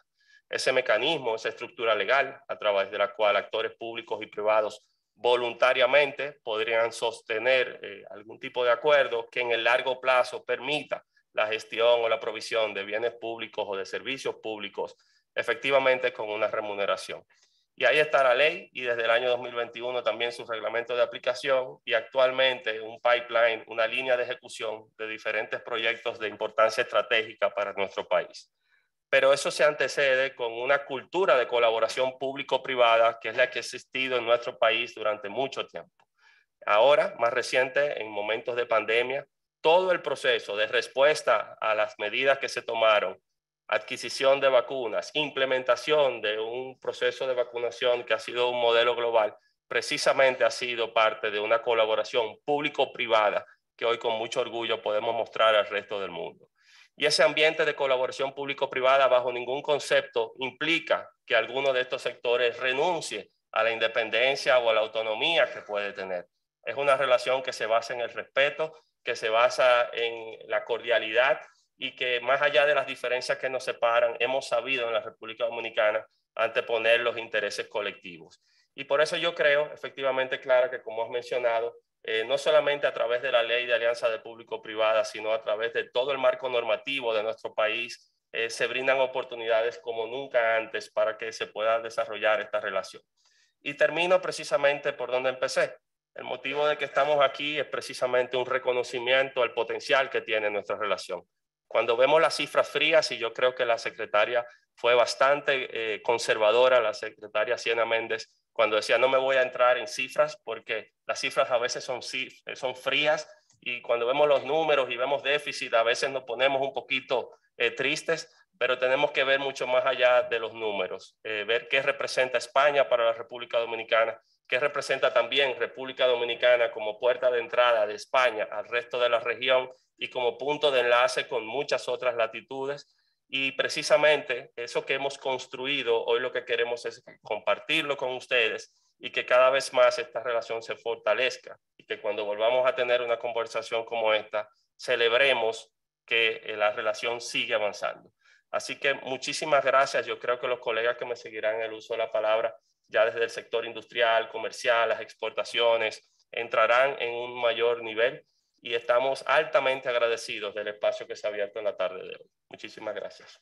ese mecanismo, esa estructura legal a través de la cual actores públicos y privados voluntariamente podrían sostener algún tipo de acuerdo que en el largo plazo permita la gestión o la provisión de bienes públicos o de servicios públicos efectivamente con una remuneración. Y ahí está la ley y desde el año 2021 también su reglamento de aplicación y actualmente un pipeline, una línea de ejecución de diferentes proyectos de importancia estratégica para nuestro país. Pero eso se antecede con una cultura de colaboración público-privada que es la que ha existido en nuestro país durante mucho tiempo. Ahora, más reciente, en momentos de pandemia, todo el proceso de respuesta a las medidas que se tomaron, adquisición de vacunas, implementación de un proceso de vacunación que ha sido un modelo global, precisamente ha sido parte de una colaboración público-privada que hoy con mucho orgullo podemos mostrar al resto del mundo. Y ese ambiente de colaboración público-privada bajo ningún concepto implica que alguno de estos sectores renuncie a la independencia o a la autonomía que puede tener. Es una relación que se basa en el respeto, que se basa en la cordialidad y que más allá de las diferencias que nos separan, hemos sabido en la República Dominicana anteponer los intereses colectivos. Y por eso yo creo, efectivamente, Clara, que como has mencionado, no solamente a través de la ley de alianza de público-privada, sino a través de todo el marco normativo de nuestro país, se brindan oportunidades como nunca antes para que se pueda desarrollar esta relación. Y termino precisamente por donde empecé. El motivo de que estamos aquí es precisamente un reconocimiento al potencial que tiene nuestra relación. Cuando vemos las cifras frías, y yo creo que la secretaria fue bastante conservadora, la secretaria Siena Méndez, cuando decía no me voy a entrar en cifras porque las cifras a veces son frías y cuando vemos los números y vemos déficit a veces nos ponemos un poquito tristes, pero tenemos que ver mucho más allá de los números, ver qué representa España para la República Dominicana, qué representa también República Dominicana como puerta de entrada de España al resto de la región y como punto de enlace con muchas otras latitudes. Y precisamente eso que hemos construido, hoy lo que queremos es compartirlo con ustedes y que cada vez más esta relación se fortalezca y que cuando volvamos a tener una conversación como esta, celebremos que la relación sigue avanzando. Así que muchísimas gracias. Yo creo que los colegas que me seguirán en el uso de la palabra, ya desde el sector industrial, comercial, las exportaciones, entrarán en un mayor nivel. Y estamos altamente agradecidos del espacio que se ha abierto en la tarde de hoy. Muchísimas gracias.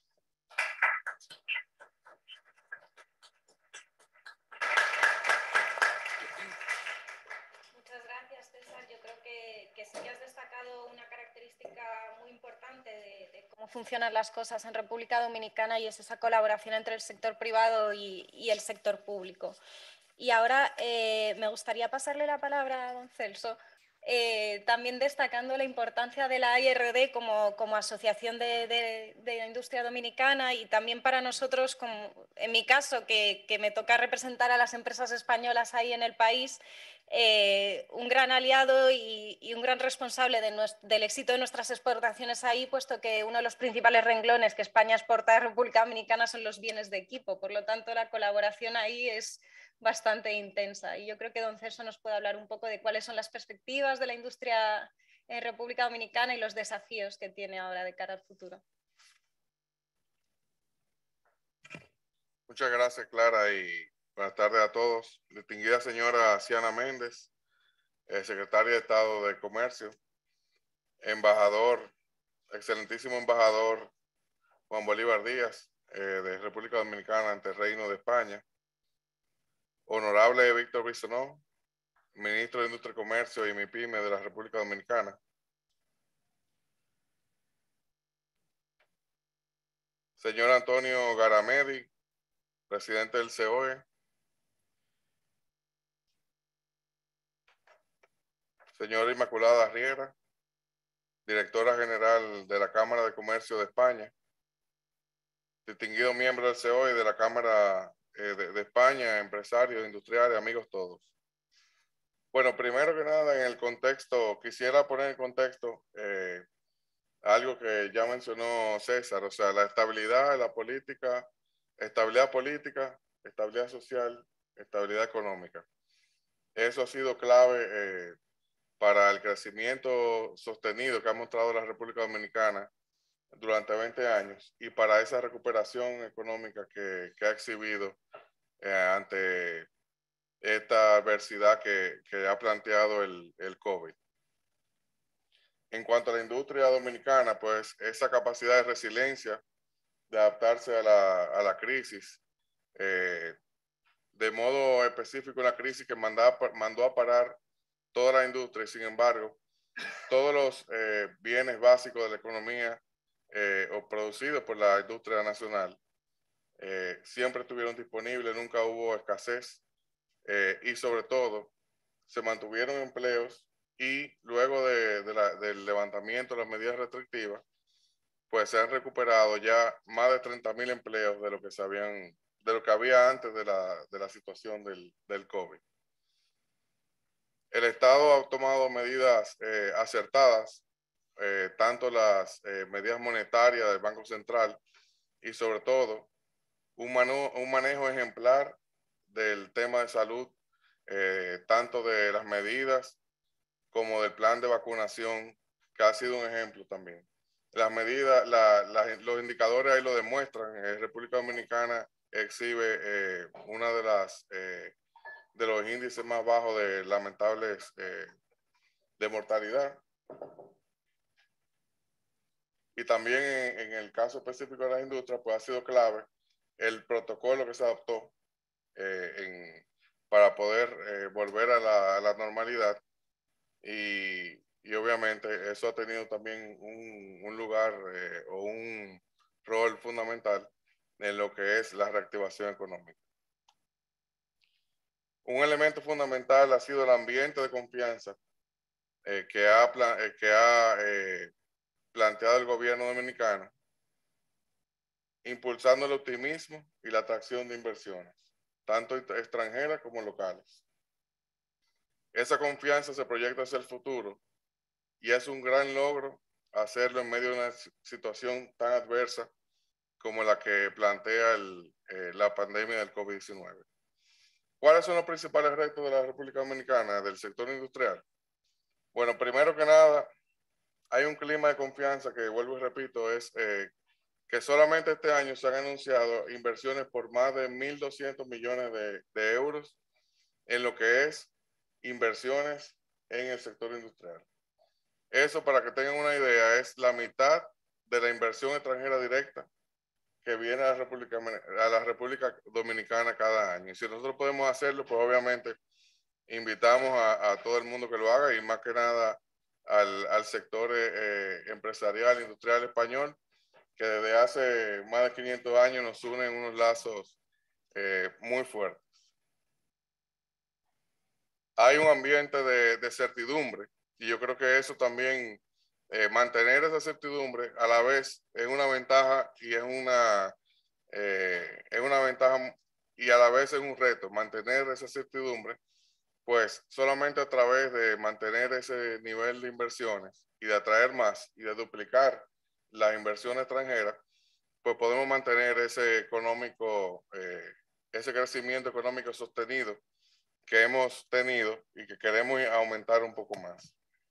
Muchas gracias, César. Yo creo que sí que has destacado una característica muy importante de cómo funcionan las cosas en República Dominicana y es esa colaboración entre el sector privado y el sector público. Y ahora me gustaría pasarle la palabra a don Celso, también destacando la importancia de la IRD como asociación de la industria dominicana y también para nosotros, como en mi caso, que me toca representar a las empresas españolas ahí en el país, un gran aliado y un gran responsable del éxito de nuestras exportaciones ahí, puesto que uno de los principales renglones que España exporta a República Dominicana son los bienes de equipo. Por lo tanto, la colaboración ahí es bastante intensa. Y yo creo que don Celso nos puede hablar un poco de cuáles son las perspectivas de la industria en República Dominicana y los desafíos que tiene ahora de cara al futuro. Muchas gracias, Clara, y buenas tardes a todos. Distinguida señora Siena Méndez, secretaria de Estado de Comercio, embajador, excelentísimo embajador Juan Bolívar Díaz, de República Dominicana ante el Reino de España, honorable Víctor Bisonó, ministro de Industria y Comercio y MIPYME de la República Dominicana, señor Antonio Garamedi, presidente del COE, señora Inmaculada Riera, directora general de la Cámara de Comercio de España, distinguido miembro del COE y de la Cámara de España, empresarios, industriales, amigos todos. Bueno, primero que nada, en el contexto, quisiera poner en contexto algo que ya mencionó César, o sea, la estabilidad, la política, estabilidad política, estabilidad social, estabilidad económica. Eso ha sido clave para el crecimiento sostenido que ha mostrado la República Dominicana durante 20 años y para esa recuperación económica que ha exhibido ante esta adversidad que ha planteado el COVID. En cuanto a la industria dominicana, pues esa capacidad de resiliencia, de adaptarse a la crisis, de modo específico una crisis que mandó a parar toda la industria y sin embargo todos los bienes básicos de la economía o producidos por la industria nacional siempre estuvieron disponibles, nunca hubo escasez y sobre todo se mantuvieron empleos y luego del levantamiento de las medidas restrictivas, pues se han recuperado ya más de 30,000 empleos de lo que había antes de la situación del COVID. El Estado ha tomado medidas acertadas, tanto las medidas monetarias del Banco Central y sobre todo un manejo ejemplar del tema de salud, tanto de las medidas como del plan de vacunación, que ha sido un ejemplo también. Las medidas, los indicadores ahí lo demuestran. República Dominicana exhibe una de los índices más bajos de lamentables de mortalidad. Y también en el caso específico de las industrias, pues ha sido clave el protocolo que se adoptó para poder volver a la normalidad y obviamente eso ha tenido también un lugar o un rol fundamental en lo que es la reactivación económica. Un elemento fundamental ha sido el ambiente de confianza que ha planteado el gobierno dominicano, impulsando el optimismo y la atracción de inversiones, tanto extranjeras como locales. Esa confianza se proyecta hacia el futuro y es un gran logro hacerlo en medio de una situación tan adversa como la que plantea la pandemia del COVID-19. ¿Cuáles son los principales retos de la República Dominicana del sector industrial? Bueno, primero que nada, hay un clima de confianza que, vuelvo y repito, es que solamente este año se han anunciado inversiones por más de 1.200 millones de euros en lo que es inversiones en el sector industrial. Eso, para que tengan una idea, es la mitad de la inversión extranjera directa que viene a la República Dominicana cada año. Y si nosotros podemos hacerlo, pues obviamente invitamos a todo el mundo que lo haga y más que nada al sector empresarial, industrial español, que desde hace más de 500 años nos unen unos lazos muy fuertes. Hay un ambiente de certidumbre y yo creo que eso también, mantener esa certidumbre a la vez es una ventaja y es una ventaja y a la vez es un reto. Mantener esa certidumbre, pues solamente a través de mantener ese nivel de inversiones y de atraer más y de duplicar las inversiones extranjeras, pues podemos mantener ese crecimiento económico sostenido que hemos tenido y que queremos aumentar un poco más.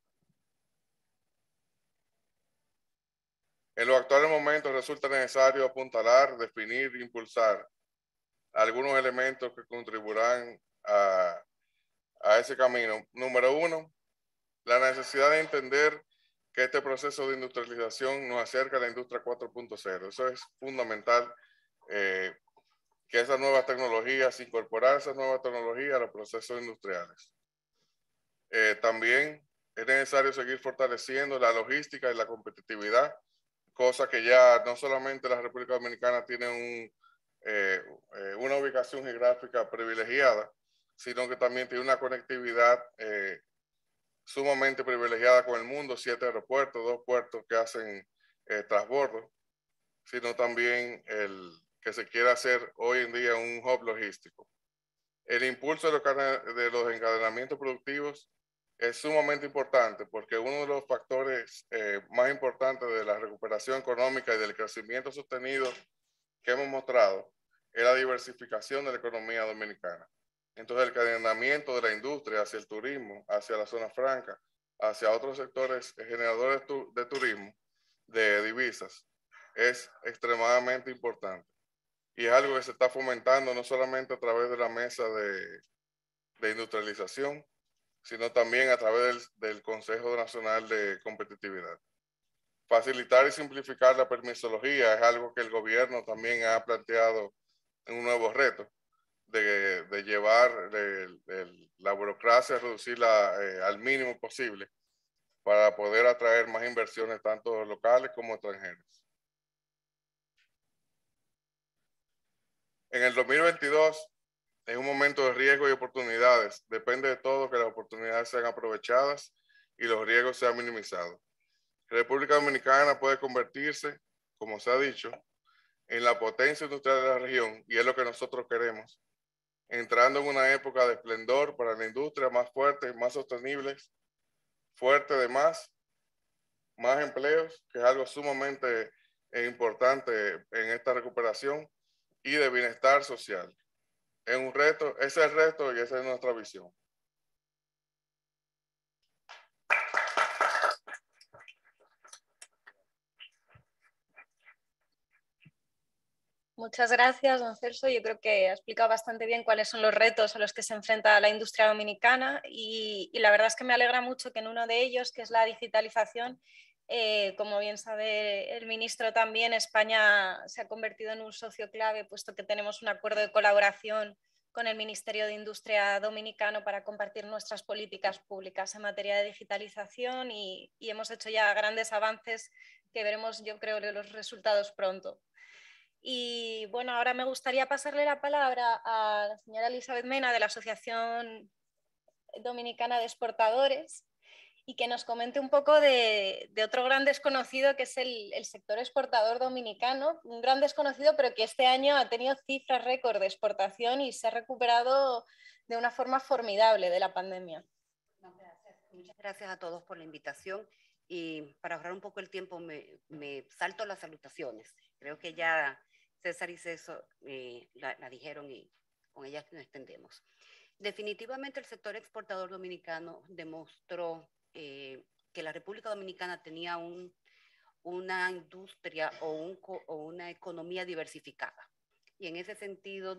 En los actuales momentos resulta necesario apuntalar, definir e impulsar algunos elementos que contribuirán a ese camino. Número uno, la necesidad de entender que este proceso de industrialización nos acerca a la industria 4.0. Eso es fundamental, que esas nuevas tecnologías, incorporar esas nuevas tecnologías a los procesos industriales. También es necesario seguir fortaleciendo la logística y la competitividad, cosa que ya no solamente la República Dominicana tiene una ubicación geográfica privilegiada, sino que también tiene una conectividad sumamente privilegiada con el mundo, 7 aeropuertos, 2 puertos que hacen transbordo, sino también el que se quiere hacer hoy en día un hub logístico. El impulso de los encadenamientos productivos es sumamente importante porque uno de los factores más importantes de la recuperación económica y del crecimiento sostenido que hemos mostrado es la diversificación de la economía dominicana. Entonces, el encadenamiento de la industria hacia el turismo, hacia la zona franca, hacia otros sectores generadores de turismo, de divisas, es extremadamente importante. Y es algo que se está fomentando no solamente a través de la mesa de industrialización, sino también a través del Consejo Nacional de Competitividad. Facilitar y simplificar la permisología es algo que el gobierno también ha planteado en un nuevo reto, de llevar la burocracia, reducirla al mínimo posible para poder atraer más inversiones tanto locales como extranjeras. En el 2022 es un momento de riesgo y oportunidades. Depende de todo que las oportunidades sean aprovechadas y los riesgos sean minimizados. República Dominicana puede convertirse, como se ha dicho, en la potencia industrial de la región, y es lo que nosotros queremos, entrando en una época de esplendor para la industria, más fuerte, más sostenible, fuerte de más empleos, que es algo sumamente importante en esta recuperación, y de bienestar social. Es un reto, ese es el reto y esa es nuestra visión. Muchas gracias, don Celso. Yo creo que ha explicado bastante bien cuáles son los retos a los que se enfrenta la industria dominicana y la verdad es que me alegra mucho que en uno de ellos, que es la digitalización, como bien sabe el ministro también, España se ha convertido en un socio clave, puesto que tenemos un acuerdo de colaboración con el Ministerio de Industria dominicano para compartir nuestras políticas públicas en materia de digitalización y hemos hecho ya grandes avances que veremos, yo creo, los resultados pronto. Y bueno, ahora me gustaría pasarle la palabra a la señora Elizabeth Mena de la Asociación Dominicana de Exportadores y que nos comente un poco de otro gran desconocido que es el sector exportador dominicano, un gran desconocido pero que este año ha tenido cifras récord de exportación y se ha recuperado de una forma formidable de la pandemia. No, gracias. Muchas gracias a todos por la invitación y para ahorrar un poco el tiempo me salto las salutaciones. Creo que ya César y César la dijeron y con ellas nos extendemos. Definitivamente el sector exportador dominicano demostró que la República Dominicana tenía una industria o una economía diversificada. Y en ese sentido,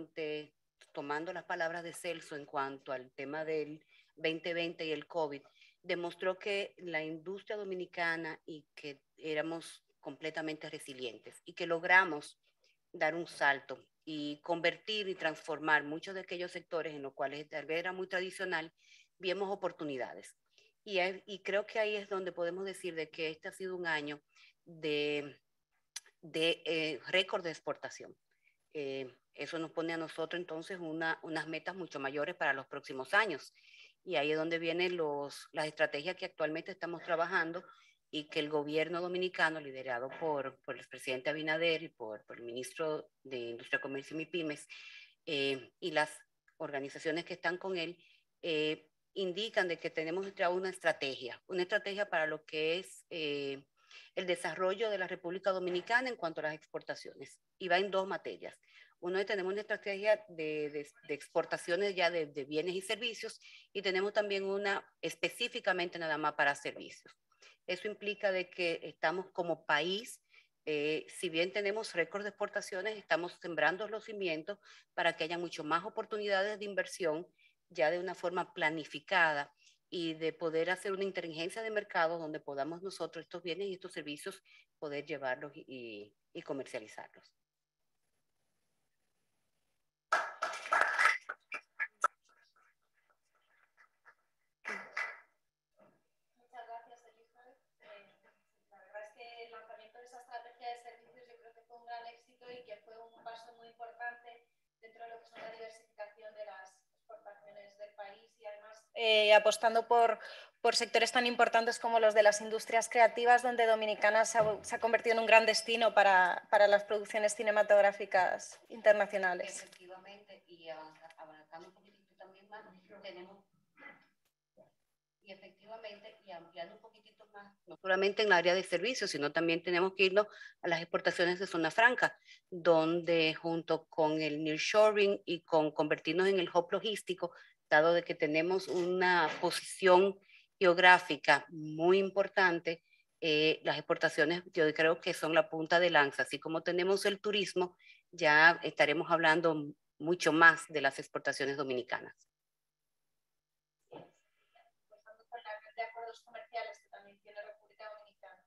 tomando las palabras de Celso en cuanto al tema del 2020 y el COVID, demostró que la industria dominicana y que éramos completamente resilientes y que logramos dar un salto y convertir y transformar muchos de aquellos sectores en los cuales tal vez era muy tradicional, vimos oportunidades. Y creo que ahí es donde podemos decir de que este ha sido un año de récord de exportación. Eso nos pone a nosotros entonces unas metas mucho mayores para los próximos años. Y ahí es donde vienen las estrategias que actualmente estamos trabajando y que el gobierno dominicano, liderado por el presidente Abinader y por el ministro de Industria, Comercio y MIPYMES, y las organizaciones que están con él, indican de que tenemos una estrategia para lo que es el desarrollo de la República Dominicana en cuanto a las exportaciones. Y va en dos materias. Uno, tenemos una estrategia de exportaciones ya de bienes y servicios, y tenemos también una específicamente nada más para servicios. Eso implica de que estamos como país, si bien tenemos récord de exportaciones, estamos sembrando los cimientos para que haya mucho más oportunidades de inversión ya de una forma planificada y de poder hacer una inteligencia de mercado donde podamos nosotros estos bienes y estos servicios poder llevarlos y comercializarlos. Muchas gracias, Elizabeth. La verdad es que el lanzamiento de esa estrategia de servicios yo creo que fue un gran éxito y que fue un paso muy importante dentro de lo que son la diversificación de las exportaciones del país y además apostando por sectores tan importantes como los de las industrias creativas, donde Dominicana se ha convertido en un gran destino para las producciones cinematográficas internacionales. Efectivamente, y abarcando un poquitito también más, tenemos... Y efectivamente, y ampliando un poquitito más, no solamente en el área de servicios, sino también tenemos que irnos a las exportaciones de zona franca, donde junto con el nearshoring y con convertirnos en el hub logístico, dado de que tenemos una posición geográfica muy importante, las exportaciones yo creo que son la punta de lanza. Así como tenemos el turismo, ya estaremos hablando mucho más de las exportaciones dominicanas. De acuerdos comerciales que también tiene República Dominicana.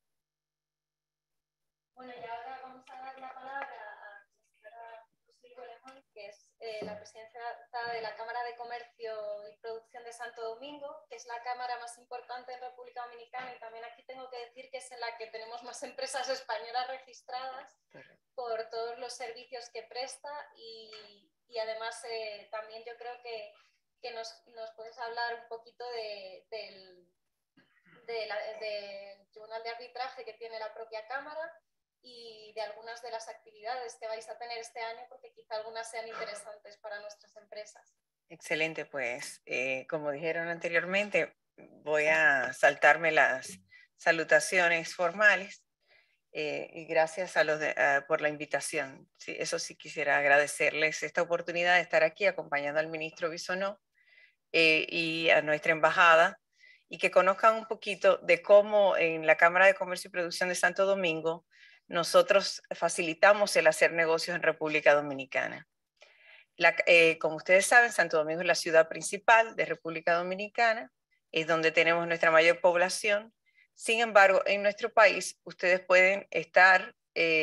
Bueno, y ahora vamos a dar la palabra a la señora Lucía Lejón, que es la presidenta de la Cámara de Comercio y Producción de Santo Domingo, que es la cámara más importante en República Dominicana, y también aquí tengo que decir que es en la que tenemos más empresas españolas registradas por todos los servicios que presta y además también yo creo que nos puedes hablar un poquito del Tribunal de Arbitraje que tiene la propia Cámara y de algunas de las actividades que vais a tener este año, porque quizá algunas sean interesantes para nuestras empresas. Excelente, pues como dijeron anteriormente, voy a saltarme las salutaciones formales y gracias por la invitación. Sí, eso sí quisiera agradecerles esta oportunidad de estar aquí acompañando al ministro Bisonó y a nuestra embajada, y que conozcan un poquito de cómo en la Cámara de Comercio y Producción de Santo Domingo nosotros facilitamos el hacer negocios en República Dominicana. Como ustedes saben, Santo Domingo es la ciudad principal de República Dominicana, es donde tenemos nuestra mayor población. Sin embargo, en nuestro país ustedes pueden estar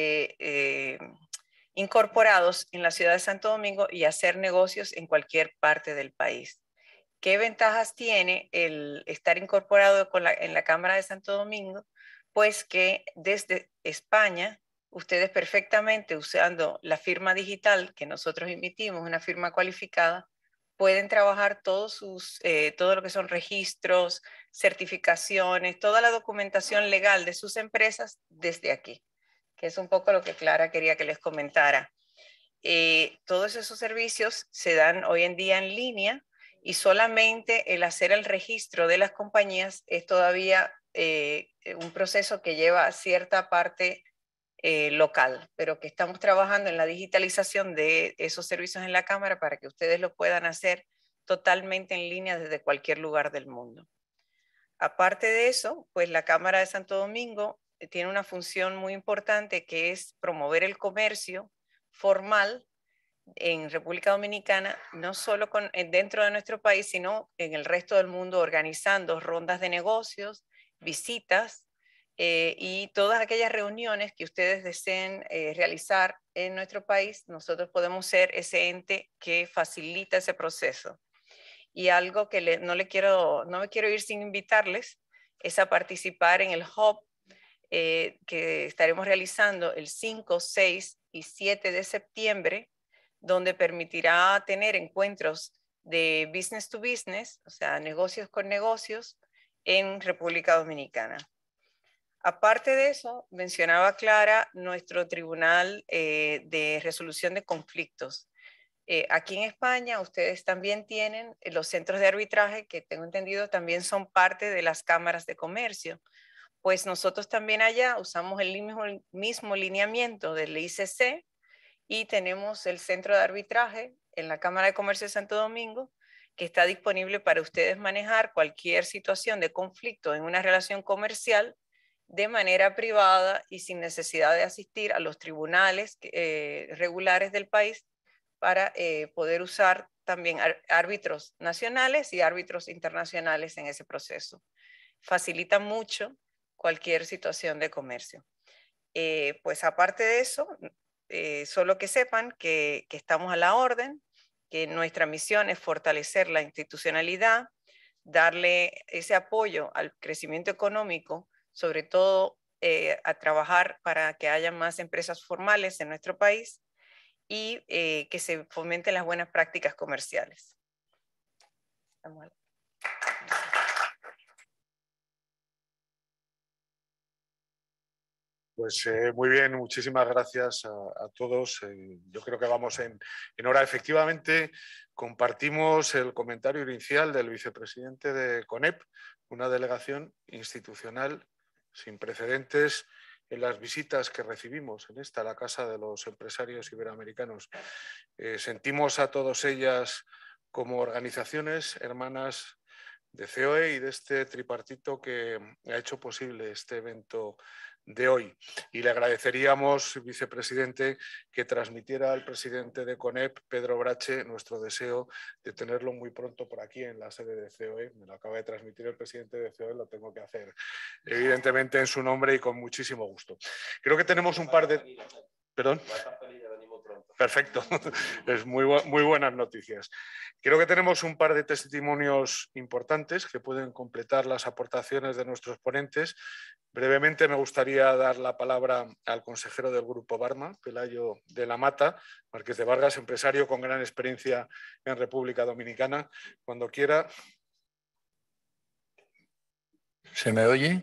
incorporados en la ciudad de Santo Domingo y hacer negocios en cualquier parte del país. ¿Qué ventajas tiene el estar incorporado en la Cámara de Santo Domingo? Pues que desde España, ustedes perfectamente usando la firma digital que nosotros emitimos, una firma cualificada, pueden trabajar todo lo que son registros, certificaciones, toda la documentación legal de sus empresas desde aquí, que es un poco lo que Clara quería que les comentara. Todos esos servicios se dan hoy en día en línea, y solamente el hacer el registro de las compañías es todavía un proceso que lleva cierta parte local, pero que estamos trabajando en la digitalización de esos servicios en la Cámara para que ustedes lo puedan hacer totalmente en línea desde cualquier lugar del mundo. Aparte de eso, pues la Cámara de Santo Domingo tiene una función muy importante, que es promover el comercio formal en República Dominicana, no solo dentro de nuestro país, sino en el resto del mundo, organizando rondas de negocios, visitas y todas aquellas reuniones que ustedes deseen realizar en nuestro país. Nosotros podemos ser ese ente que facilita ese proceso. Y algo que no me quiero ir sin invitarles es a participar en el Hub que estaremos realizando el 5, 6 y 7 de septiembre, donde permitirá tener encuentros de business to business, o sea, negocios con negocios en República Dominicana. Aparte de eso, mencionaba Clara nuestro Tribunal de Resolución de Conflictos. Aquí en España ustedes también tienen los centros de arbitraje, que tengo entendido también son parte de las cámaras de comercio. Pues nosotros también allá usamos el mismo lineamiento del ICC, y tenemos el centro de arbitraje en la Cámara de Comercio de Santo Domingo, que está disponible para ustedes manejar cualquier situación de conflicto en una relación comercial de manera privada y sin necesidad de asistir a los tribunales regulares del país, para poder usar también árbitros nacionales y árbitros internacionales en ese proceso. Facilita mucho cualquier situación de comercio. Pues aparte de eso, solo que sepan que estamos a la orden, que nuestra misión es fortalecer la institucionalidad, darle ese apoyo al crecimiento económico, sobre todo a trabajar para que haya más empresas formales en nuestro país y que se fomenten las buenas prácticas comerciales. Pues muy bien, muchísimas gracias a todos. Yo creo que vamos en hora. Efectivamente, compartimos el comentario inicial del vicepresidente de CONEP, una delegación institucional sin precedentes en las visitas que recibimos en la Casa de los Empresarios Iberoamericanos. Sentimos a todas ellas como organizaciones hermanas de COE y de este tripartito que ha hecho posible este evento de hoy. Y le agradeceríamos, vicepresidente, que transmitiera al presidente de CONEP, Pedro Brache, nuestro deseo de tenerlo muy pronto por aquí en la sede de COE. Me lo acaba de transmitir el presidente de COE, lo tengo que hacer evidentemente en su nombre y con muchísimo gusto. Creo que tenemos un par de... ¿Perdón? Perfecto, es muy buenas noticias. Creo que tenemos un par de testimonios importantes que pueden completar las aportaciones de nuestros ponentes. Brevemente me gustaría dar la palabra al consejero del Grupo Barma, Pelayo de la Mata, Marqués de Vargas, empresario con gran experiencia en República Dominicana. Cuando quiera. ¿Se me oye?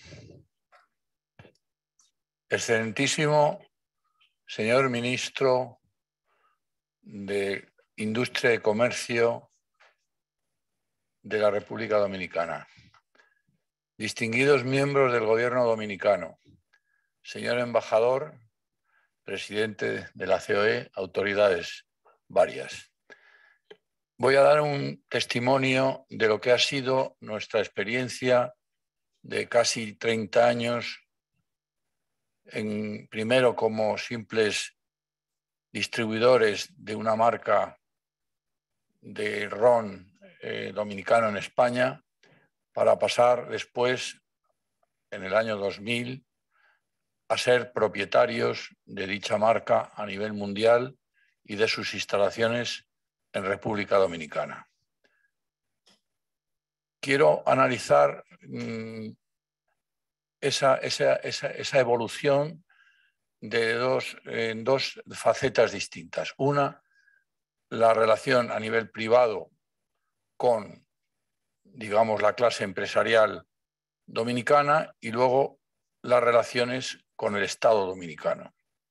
Excelentísimo señor ministro de Industria y Comercio de la República Dominicana, distinguidos miembros del Gobierno dominicano, señor embajador, presidente de la COE, autoridades varias. Voy a dar un testimonio de lo que ha sido nuestra experiencia de casi 30 años, primero como simples distribuidores de una marca de ron dominicano en España, para pasar después, en el año 2000, a ser propietarios de dicha marca a nivel mundial y de sus instalaciones en República Dominicana. Quiero analizar esa evolución en dos facetas distintas. Una, la relación a nivel privado con, digamos, la clase empresarial dominicana, y luego las relaciones con el Estado dominicano.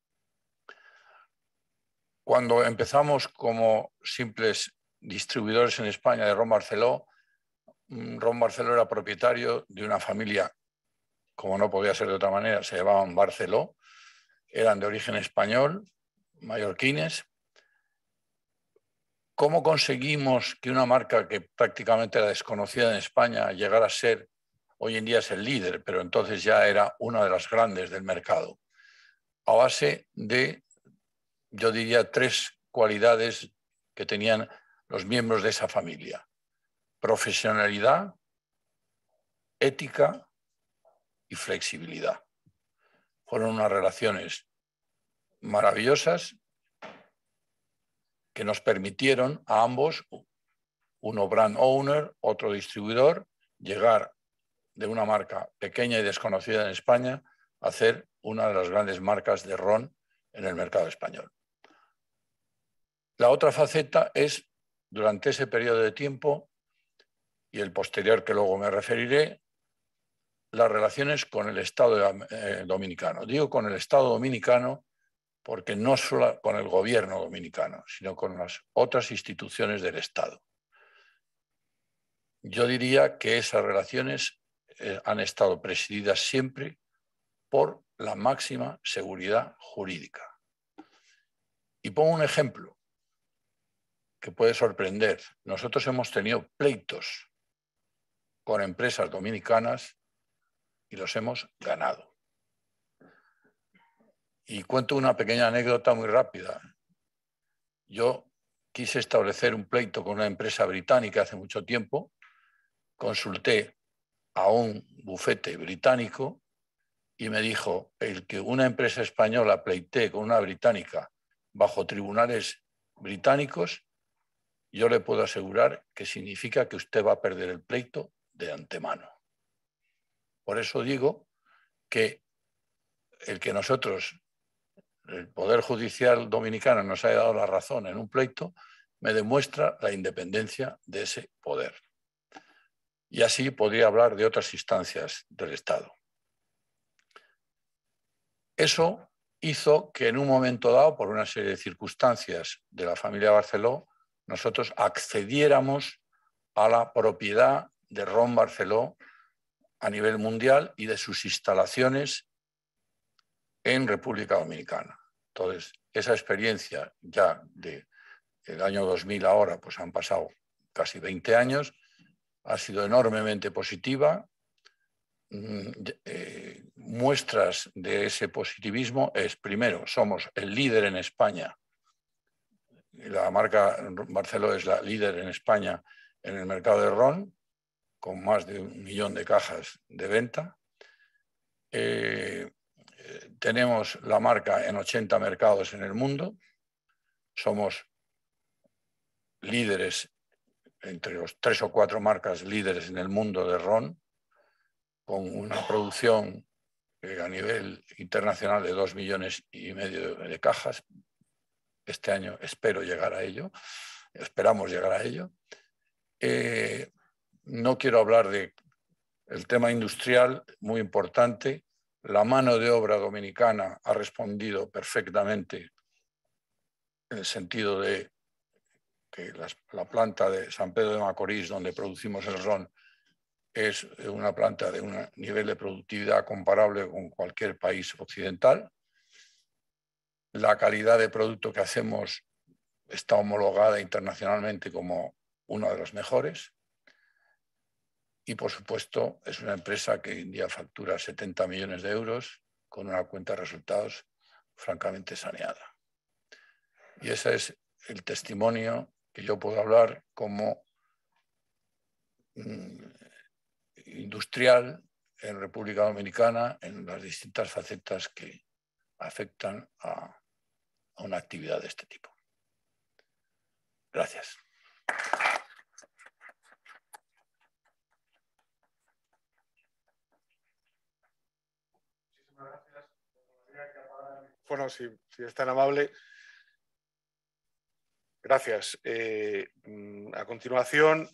Cuando empezamos como simples distribuidores en España de Ron Barceló, Ron Barceló era propietario de una familia, como no podía ser de otra manera, se llamaban Barceló, eran de origen español, mallorquines. ¿Cómo conseguimos que una marca que prácticamente era desconocida en España llegara a ser, hoy en día es el líder, pero entonces ya era una de las grandes del mercado? A base de, yo diría, 3 cualidades que tenían los miembros de esa familia: profesionalidad, ética y flexibilidad. Fueron unas relaciones maravillosas que nos permitieron a ambos, uno brand owner, otro distribuidor, llegar de una marca pequeña y desconocida en España a hacer una de las grandes marcas de ron en el mercado español. La otra faceta es, durante ese periodo de tiempo y el posterior que luego me referiré, las relaciones con el Estado dominicano. Digo con el Estado dominicano porque no solo con el gobierno dominicano, sino con las otras instituciones del Estado. Yo diría que esas relaciones han estado presididas siempre por la máxima seguridad jurídica. Y pongo un ejemplo que puede sorprender. Nosotros hemos tenido pleitos con empresas dominicanas y los hemos ganado. Y cuento una pequeña anécdota muy rápida. Yo quise establecer un pleito con una empresa británica hace mucho tiempo, consulté a un bufete británico y me dijo: el que una empresa española pleitee con una británica bajo tribunales británicos, yo le puedo asegurar que significa que usted va a perder el pleito de antemano. Por eso digo que el que nosotros, el Poder Judicial dominicano, nos haya dado la razón en un pleito, me demuestra la independencia de ese poder. Y así podría hablar de otras instancias del Estado. Eso hizo que en un momento dado, por una serie de circunstancias de la familia Barceló, nosotros accediéramos a la propiedad de Ron Barceló a nivel mundial y de sus instalaciones en República Dominicana. Entonces, esa experiencia ya del año 2000 ahora, pues han pasado casi 20 años, ha sido enormemente positiva. Muestras de ese positivismo es, primero, somos el líder en España. La marca Barceló es la líder en España en el mercado de ron, con más de 1 millón de cajas de venta. Tenemos la marca en 80 mercados en el mundo. Somos líderes entre los 3 o 4 marcas líderes en el mundo de ron, con una producción a nivel internacional de 2,5 millones de cajas. Este año espero llegar a ello, esperamos llegar a ello. No quiero hablar del tema industrial, muy importante. La mano de obra dominicana ha respondido perfectamente en el sentido de que la planta de San Pedro de Macorís, donde producimos el ron, es una planta de un nivel de productividad comparable con cualquier país occidental. La calidad de producto que hacemos está homologada internacionalmente como una de las mejores. Y, por supuesto, es una empresa que hoy en día factura 70 millones de euros con una cuenta de resultados francamente saneada. Y ese es el testimonio que yo puedo hablar como industrial en República Dominicana en las distintas facetas que afectan a una actividad de este tipo. Gracias. Bueno, si es tan amable. Gracias. A continuación,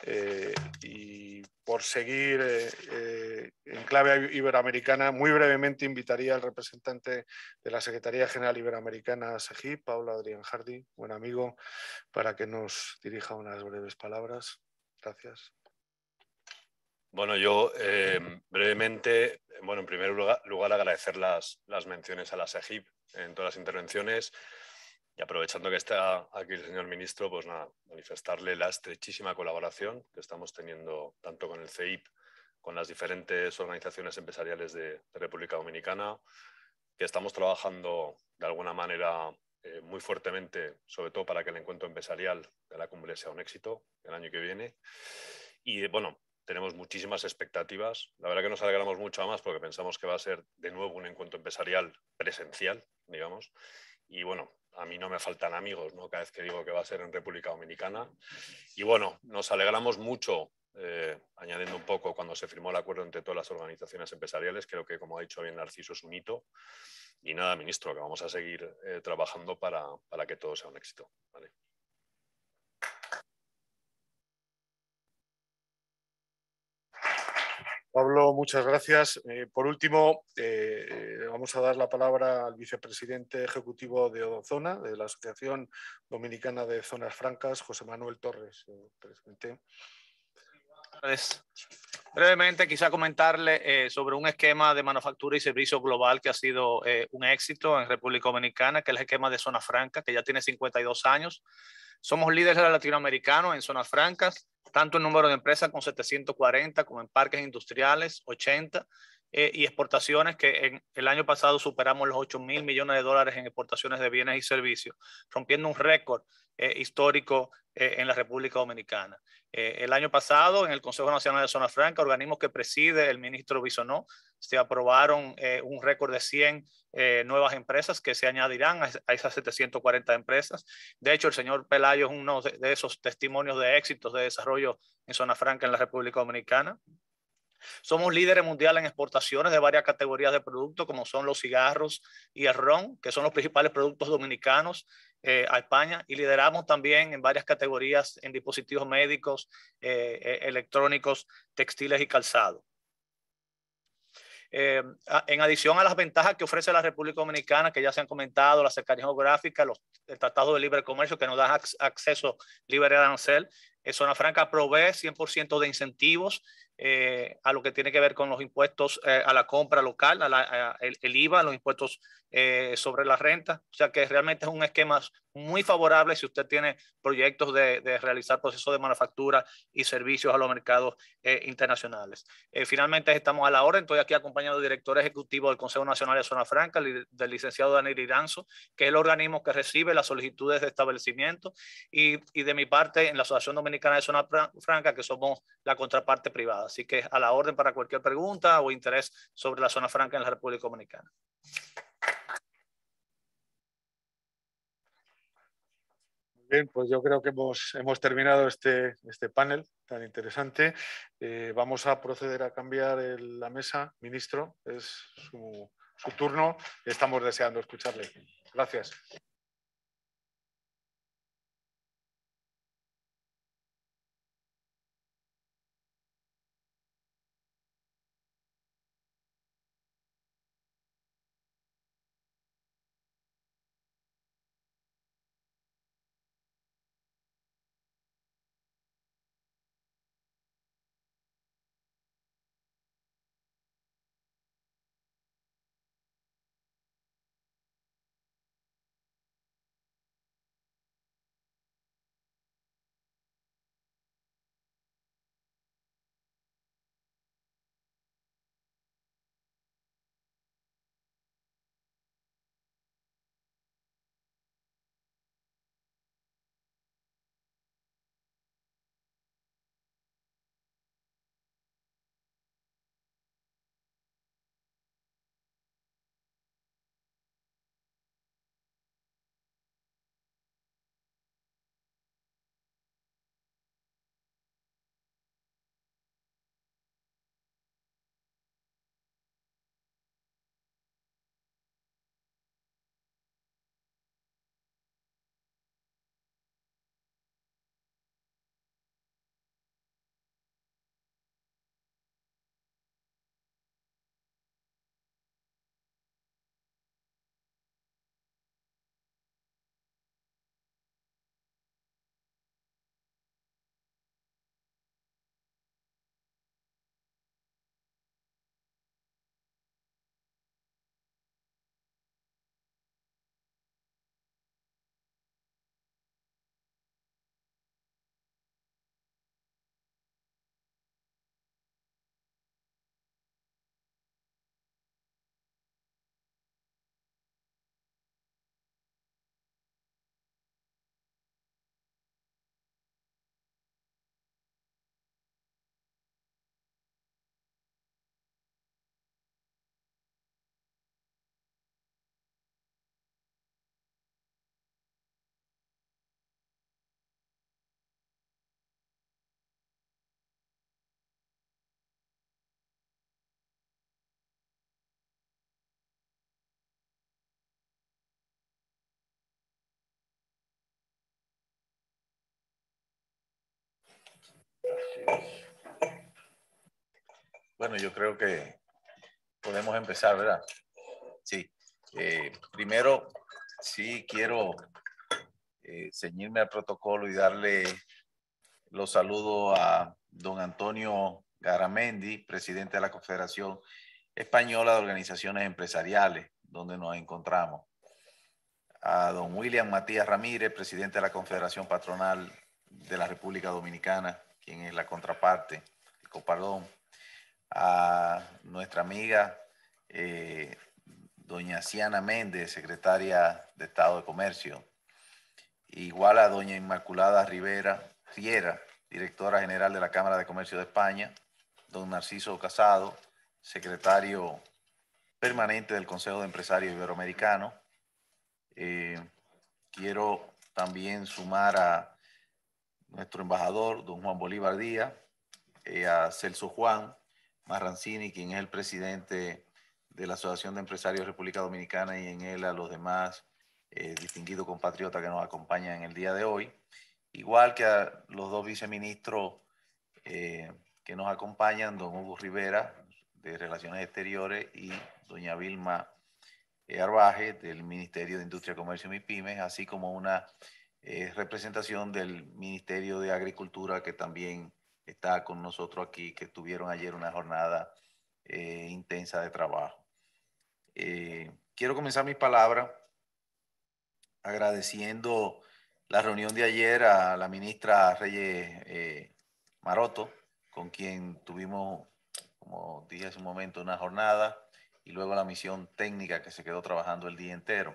y por seguir en clave iberoamericana, muy brevemente invitaría al representante de la Secretaría General Iberoamericana, SEGIP, Pablo Adrián Hardy, buen amigo, para que nos dirija unas breves palabras. Gracias. Bueno, yo brevemente, en primer lugar agradecer las menciones a la SEGIP en todas las intervenciones y aprovechando que está aquí el señor ministro, pues nada, manifestarle la estrechísima colaboración que estamos teniendo tanto con el CEIP, con las diferentes organizaciones empresariales de República Dominicana, que estamos trabajando de alguna manera muy fuertemente, sobre todo para que el encuentro empresarial de la cumbre sea un éxito el año que viene. Y bueno, tenemos muchísimas expectativas. La verdad que nos alegramos mucho más porque pensamos que va a ser de nuevo un encuentro empresarial presencial, digamos. Y bueno, a mí no me faltan amigos, ¿no? Cada vez que digo que va a ser en República Dominicana. Y bueno, nos alegramos mucho, añadiendo un poco, cuando se firmó el acuerdo entre todas las organizaciones empresariales. Creo que, como ha dicho bien Narciso, es un hito. Y nada, ministro, que vamos a seguir trabajando para que todo sea un éxito. ¿Vale? Pablo, muchas gracias. Por último, vamos a dar la palabra al vicepresidente ejecutivo de Odozona, de la Asociación Dominicana de Zonas Francas, José Manuel Torres. Presidente. Brevemente, quizá comentarle sobre un esquema de manufactura y servicio global que ha sido un éxito en República Dominicana, que es el esquema de Zona Franca, que ya tiene 52 años. Somos líderes latinoamericanos en zonas francas, tanto en número de empresas con 740 como en parques industriales, 80, y exportaciones que en el año pasado superamos los 8.000 millones de dólares en exportaciones de bienes y servicios, rompiendo un récord histórico en la República Dominicana. El año pasado, en el Consejo Nacional de Zona Franca, organismo que preside el ministro Bisonó, se aprobaron un récord de 100 nuevas empresas que se añadirán a esas 740 empresas. De hecho, el señor Pelayo es uno de esos testimonios de éxitos de desarrollo en Zona Franca en la República Dominicana. Somos líderes mundiales en exportaciones de varias categorías de productos, como son los cigarros y el ron, que son los principales productos dominicanos a España, y lideramos también en varias categorías en dispositivos médicos, electrónicos, textiles y calzado. En adición a las ventajas que ofrece la República Dominicana, que ya se han comentado, la cercanía geográfica, el Tratado de Libre Comercio que nos da acceso libre de arancel, Zona Franca provee 100% de incentivos a lo que tiene que ver con los impuestos a la compra local, el IVA, los impuestos sobre la renta. O sea que realmente es un esquema muy favorable si usted tiene proyectos de realizar procesos de manufactura y servicios a los mercados internacionales. Finalmente estamos a la orden. Estoy aquí acompañado del director ejecutivo del Consejo Nacional de Zona Franca, del licenciado Daniel Iranzo, que es el organismo que recibe las solicitudes de establecimiento, y de mi parte en la Asociación Dominicana de Zona Franca, que somos la contraparte privada. Así que a la orden para cualquier pregunta o interés sobre la zona franca en la República Dominicana. Bien, pues yo creo que hemos terminado este panel tan interesante. Vamos a proceder a cambiar la mesa. Ministro, es su turno. Estamos deseando escucharle. Gracias. Bueno, yo creo que podemos empezar, ¿verdad? Sí. Primero, sí quiero ceñirme al protocolo y darle los saludos a don Antonio Garamendi, presidente de la Confederación Española de Organizaciones Empresariales, donde nos encontramos. A don William Matías Ramírez, presidente de la Confederación Patronal de la República Dominicana, quien es la contraparte, el Copardón. A nuestra amiga doña Ciana Méndez, secretaria de Estado de Comercio. Igual a doña Inmaculada Riera, directora general de la Cámara de Comercio de España. Don Narciso Casado, secretario permanente del Consejo de Empresarios Iberoamericanos. Quiero también sumar a nuestro embajador, don Juan Bolívar Díaz, a Celso Juan Marrancini, quien es el presidente de la Asociación de Empresarios de República Dominicana, y en él a los demás distinguidos compatriotas que nos acompañan en el día de hoy, igual que a los dos viceministros que nos acompañan, don Hugo Rivera, de Relaciones Exteriores, y doña Vilma Arbaje, del Ministerio de Industria, Comercio y MIPYMES, así como una representación del Ministerio de Agricultura, que también está con nosotros aquí, que tuvieron ayer una jornada intensa de trabajo. Quiero comenzar mis palabras agradeciendo la reunión de ayer a la ministra Reyes Maroto, con quien tuvimos, como dije hace un momento, una jornada y luego la misión técnica que se quedó trabajando el día entero.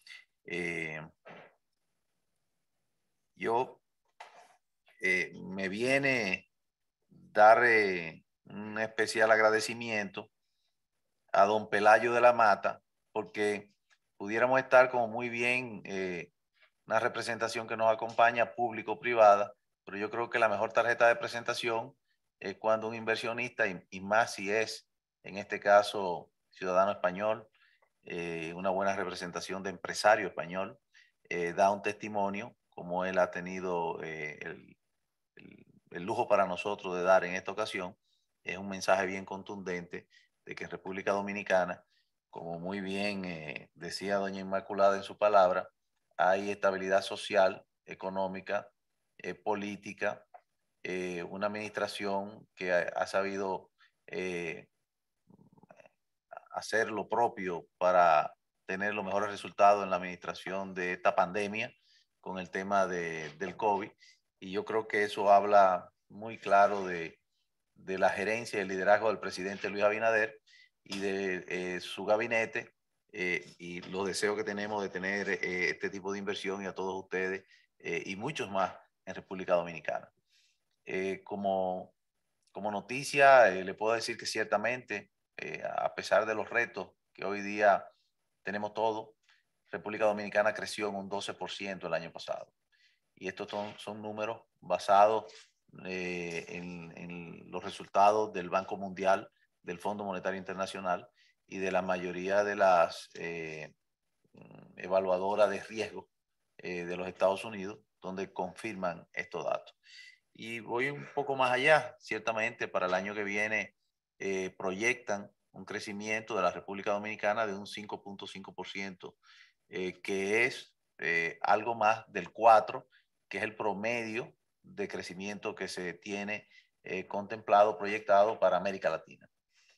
Me viene dar un especial agradecimiento a don Pelayo de la Mata, porque pudiéramos estar como muy bien una representación que nos acompaña público-privada, pero yo creo que la mejor tarjeta de presentación es cuando un inversionista, y más si es, en este caso, ciudadano español, una buena representación de empresario español, da un testimonio, como él ha tenido el lujo para nosotros de dar en esta ocasión. Es un mensaje bien contundente de que en República Dominicana, como muy bien decía doña Inmaculada en su palabra, hay estabilidad social, económica, política, una administración que ha sabido hacer lo propio para tener los mejores resultados en la administración de esta pandemia con el tema del COVID. Y yo creo que eso habla muy claro de la gerencia y el liderazgo del presidente Luis Abinader y de su gabinete y los deseos que tenemos de tener este tipo de inversión, y a todos ustedes y muchos más en República Dominicana. Como noticia, le puedo decir que ciertamente, a pesar de los retos que hoy día tenemos todos, República Dominicana creció en un 12% el año pasado. Y estos son números basados en los resultados del Banco Mundial, del Fondo Monetario Internacional y de la mayoría de las evaluadoras de riesgo de los Estados Unidos, donde confirman estos datos. Y voy un poco más allá. Ciertamente para el año que viene proyectan un crecimiento de la República Dominicana de un 5.5%, que es algo más del 4%, que es el promedio de crecimiento que se tiene contemplado, proyectado para América Latina.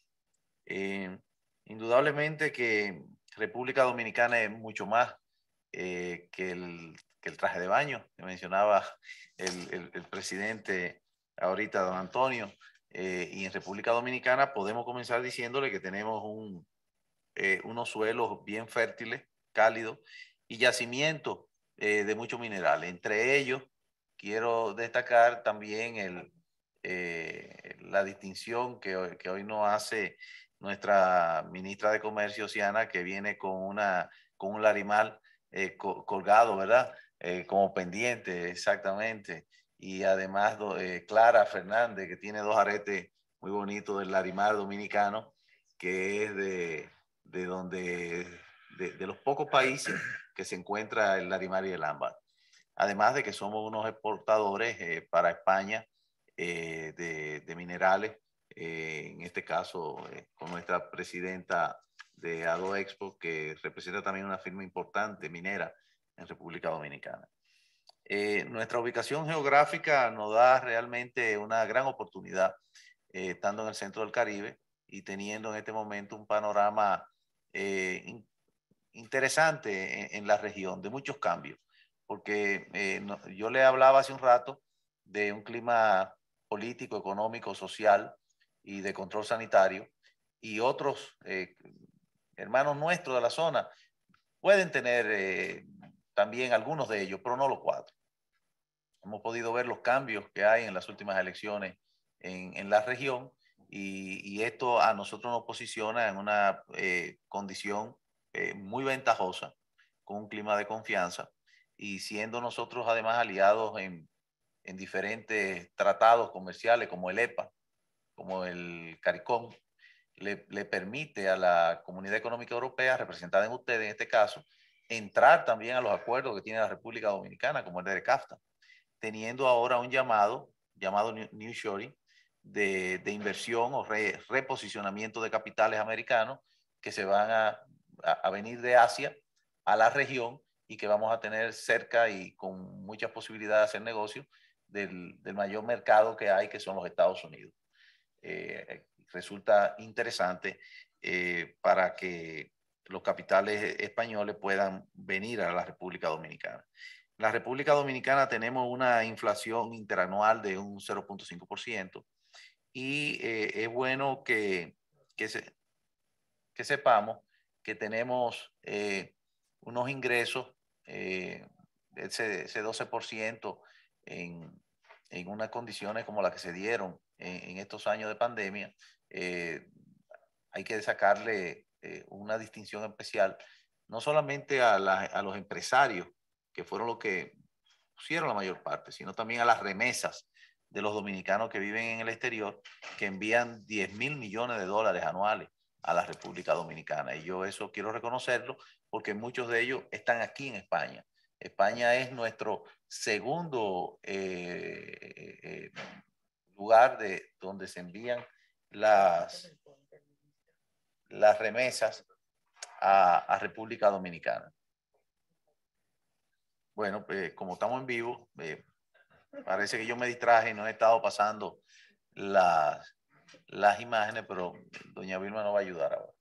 Indudablemente que República Dominicana es mucho más que el traje de baño que mencionaba el presidente ahorita, don Antonio. Y en República Dominicana podemos comenzar diciéndole que tenemos unos suelos bien fértiles, cálidos, y yacimientos de muchos minerales. Entre ellos, quiero destacar también la distinción que hoy nos hace nuestra ministra de Comercio, Ciana, que viene con un larimal colgado, ¿verdad? Como pendiente, exactamente. Y además Clara Fernández, que tiene 2 aretes muy bonitos del larimar dominicano, que es de los pocos países que se encuentra el larimar y el ámbar. Además de que somos unos exportadores para España de minerales, en este caso con nuestra presidenta de ADOEXPO, que representa también una firma importante minera en República Dominicana. Nuestra ubicación geográfica nos da realmente una gran oportunidad, estando en el centro del Caribe y teniendo en este momento un panorama interesante en la región, de muchos cambios, porque yo le hablaba hace un rato de un clima político, económico, social y de control sanitario, y otros hermanos nuestros de la zona pueden tener también algunos de ellos, pero no los 4. Hemos podido ver los cambios que hay en las últimas elecciones en la región, y esto a nosotros nos posiciona en una condición muy ventajosa, con un clima de confianza, y siendo nosotros además aliados en diferentes tratados comerciales como el EPA, como el CARICOM, le permite a la Comunidad Económica Europea, representada en ustedes en este caso, entrar también a los acuerdos que tiene la República Dominicana, como el de CAFTA, teniendo ahora un llamado nearshoring de inversión o reposicionamiento de capitales americanos que se van a venir de Asia a la región, y que vamos a tener cerca y con muchas posibilidades de hacer negocio del mayor mercado que hay, que son los Estados Unidos. Resulta interesante para que los capitales españoles puedan venir a la República Dominicana. En la República Dominicana tenemos una inflación interanual de un 0.5% y es bueno que sepamos que tenemos unos ingresos, ese 12% en unas condiciones como las que se dieron en estos años de pandemia. Hay que sacarle una distinción especial, no solamente a los empresarios, que fueron los que pusieron la mayor parte, sino también a las remesas de los dominicanos que viven en el exterior, que envían 10.000 millones de dólares anuales a la República Dominicana. Y yo eso quiero reconocerlo porque muchos de ellos están aquí en España. España es nuestro segundo lugar donde se envían las remesas a República Dominicana. Bueno, como estamos en vivo, parece que yo me distraje y no he estado pasando las imágenes, pero doña Vilma nos va a ayudar ahora.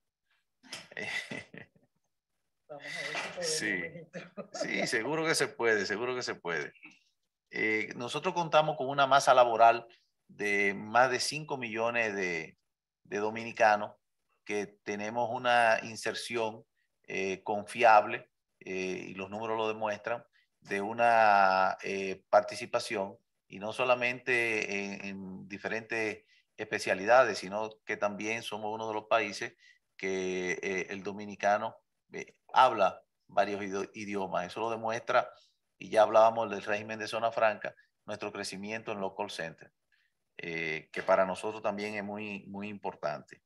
Sí, sí, seguro que se puede, seguro que se puede. Nosotros contamos con una masa laboral de más de 5 millones de dominicanos, que tenemos una inserción confiable, y los números lo demuestran, de una participación, y no solamente en diferentes especialidades, sino que también somos uno de los países que el dominicano habla varios idiomas. Eso lo demuestra, y ya hablábamos del régimen de zona franca, nuestro crecimiento en los call centers, que para nosotros también es muy, muy importante.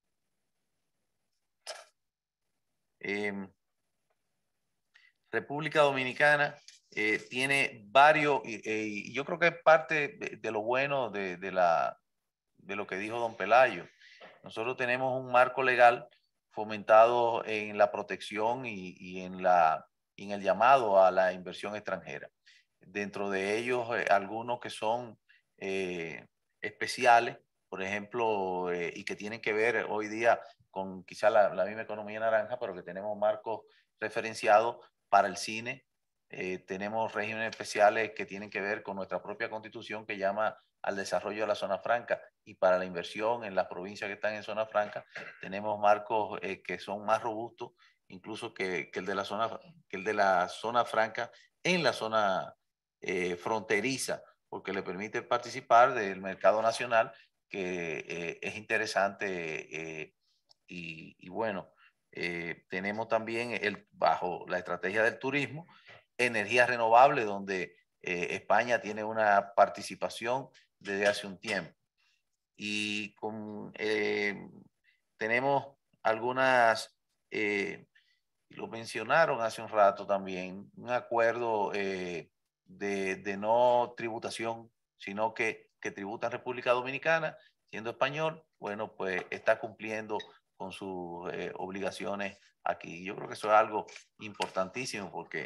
República Dominicana tiene varios, y yo creo que es parte de lo bueno de lo que dijo don Pelayo. Nosotros tenemos un marco legal fomentado en la protección y en el llamado a la inversión extranjera. Dentro de ellos, algunos que son especiales, por ejemplo, y que tienen que ver hoy día con quizá la misma economía naranja, pero que tenemos marcos referenciados para el cine. Tenemos regímenes especiales que tienen que ver con nuestra propia constitución, que llama al desarrollo de la zona franca, y para la inversión en las provincias que están en zona franca tenemos marcos que son más robustos incluso que el de la zona franca en la zona fronteriza, porque le permite participar del mercado nacional, que es interesante. Y bueno, tenemos también bajo la estrategia del turismo, energías renovables, donde España tiene una participación desde hace un tiempo. Y tenemos algunas, lo mencionaron hace un rato también, un acuerdo de no tributación, sino que tributa en República Dominicana, siendo español, bueno, pues está cumpliendo con sus obligaciones aquí. Yo creo que eso es algo importantísimo, porque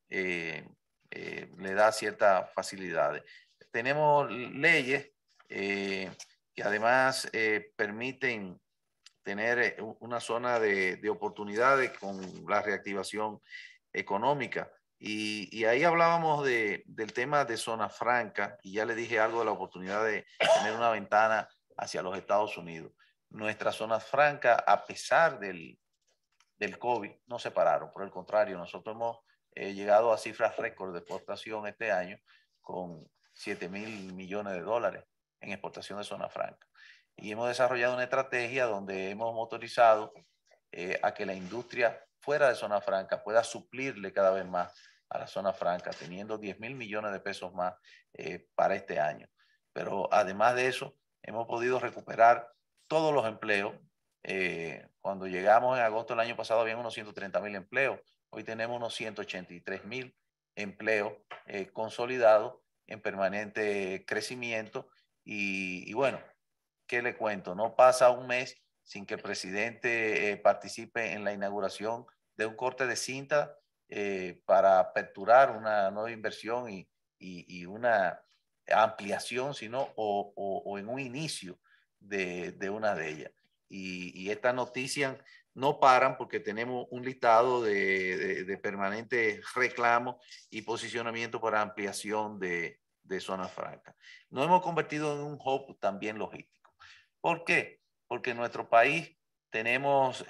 le da ciertas facilidades. Tenemos leyes que además permiten tener una zona de oportunidades con la reactivación económica. Y ahí hablábamos del tema de zona franca, y ya le dije algo de la oportunidad de tener una ventana hacia los Estados Unidos. Nuestras zonas francas, a pesar del COVID, no se pararon. Por el contrario, nosotros hemos llegado a cifras récord de exportación este año, con 7.000 millones de dólares en exportación de zona franca. Y hemos desarrollado una estrategia donde hemos motorizado a que la industria fuera de zona franca pueda suplirle cada vez más a la zona franca, teniendo 10.000 millones de pesos más para este año. Pero además de eso, hemos podido recuperar todos los empleos. Cuando llegamos en agosto del año pasado, había unos 130.000 empleos. Hoy tenemos unos 183.000 empleos consolidados en permanente crecimiento. Y bueno, ¿qué le cuento? No pasa un mes sin que el presidente participe en la inauguración de un corte de cinta para aperturar una nueva inversión y una ampliación, sino o en un inicio de una de ellas. Y esta noticia no paran porque tenemos un listado de permanentes reclamos y posicionamiento para ampliación de zonas francas. Nos hemos convertido en un hub también logístico. ¿Por qué? Porque en nuestro país tenemos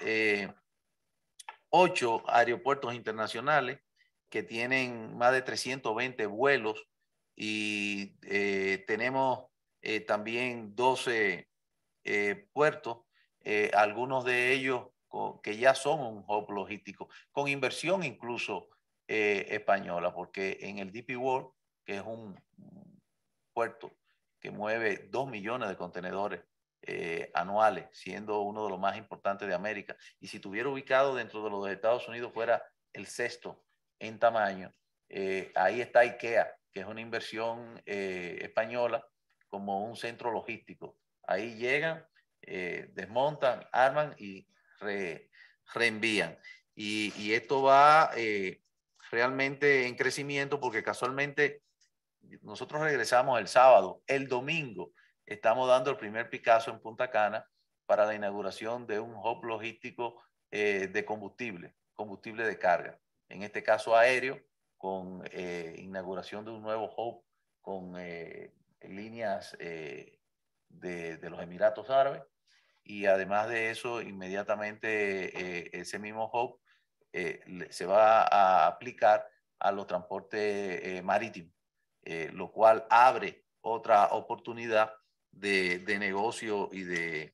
8 aeropuertos internacionales que tienen más de 320 vuelos y tenemos también 12 puertos, algunos de ellos que ya son un hub logístico, con inversión incluso española, porque en el DP World, que es un puerto que mueve 2 millones de contenedores anuales, siendo uno de los más importantes de América, y si estuviera ubicado dentro de los de Estados Unidos fuera el 6º en tamaño, ahí está IKEA, que es una inversión española como un centro logístico. Ahí llegan, desmontan, arman y reenvían. Y esto va realmente en crecimiento porque casualmente nosotros regresamos el sábado. El domingo estamos dando el primer Picasso en Punta Cana para la inauguración de un hub logístico de combustible de carga. En este caso aéreo, con inauguración de un nuevo hub con líneas de los Emiratos Árabes. Y además de eso, inmediatamente ese mismo hub se va a aplicar a los transportes marítimos, lo cual abre otra oportunidad de negocio y de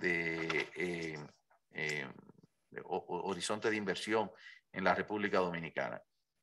horizonte de inversión en la República Dominicana.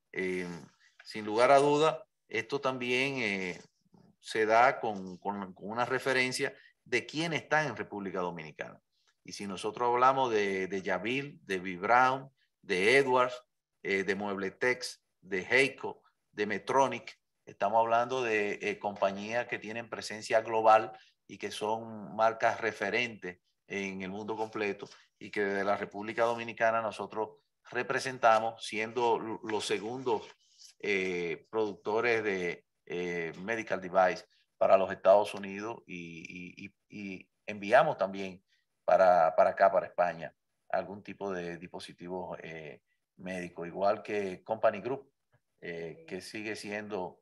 Sin lugar a duda, esto también se da con una referencia de quién está en República Dominicana. Y si nosotros hablamos de Yavil, de B. Brown, de Edwards, de Muebletex, de Heico, de Metronic, estamos hablando de compañías que tienen presencia global y que son marcas referentes en el mundo completo y que desde la República Dominicana nosotros representamos siendo los segundos productores de medical device para los Estados Unidos y enviamos también para acá, para España, algún tipo de dispositivo médico, igual que Company Group, que sigue siendo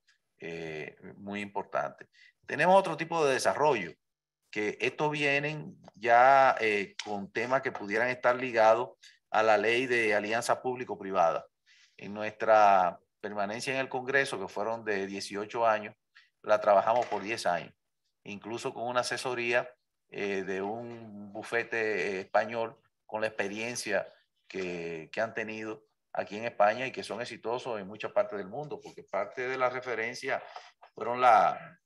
muy importante. Tenemos otro tipo de desarrollo, que estos vienen ya con temas que pudieran estar ligados a la ley de alianza público-privada. En nuestra permanencia en el Congreso, que fueron de 18 años, la trabajamos por 10 años, incluso con una asesoría de un bufete español con la experiencia que han tenido aquí en España y que son exitosos en muchas partes del mundo, porque parte de la referencia fueron la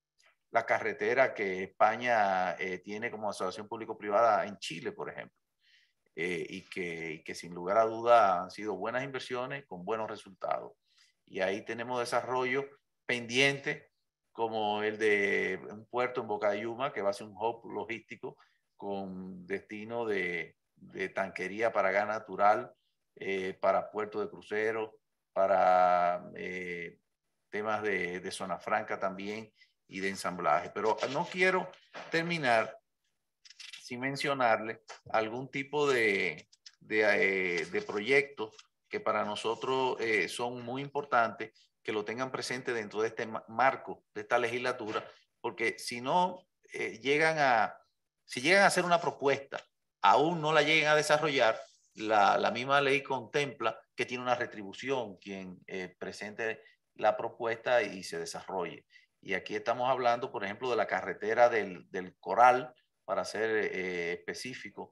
carretera que España tiene como asociación público-privada en Chile, por ejemplo, y que sin lugar a duda han sido buenas inversiones con buenos resultados. Y ahí tenemos desarrollo pendiente como el de un puerto en Boca de Yuma, que va a ser un hub logístico con destino de tanquería para gas natural, para puertos de crucero, para temas de zona franca también y de ensamblaje. Pero no quiero terminar sin mencionarle algún tipo de proyectos que para nosotros son muy importantes, que lo tengan presente dentro de este marco, de esta legislatura, porque si no llegan a hacer una propuesta, aún no la lleguen a desarrollar, la misma ley contempla que tiene una retribución quien presente la propuesta y se desarrolle. Y aquí estamos hablando, por ejemplo, de la carretera del Coral, para ser específico,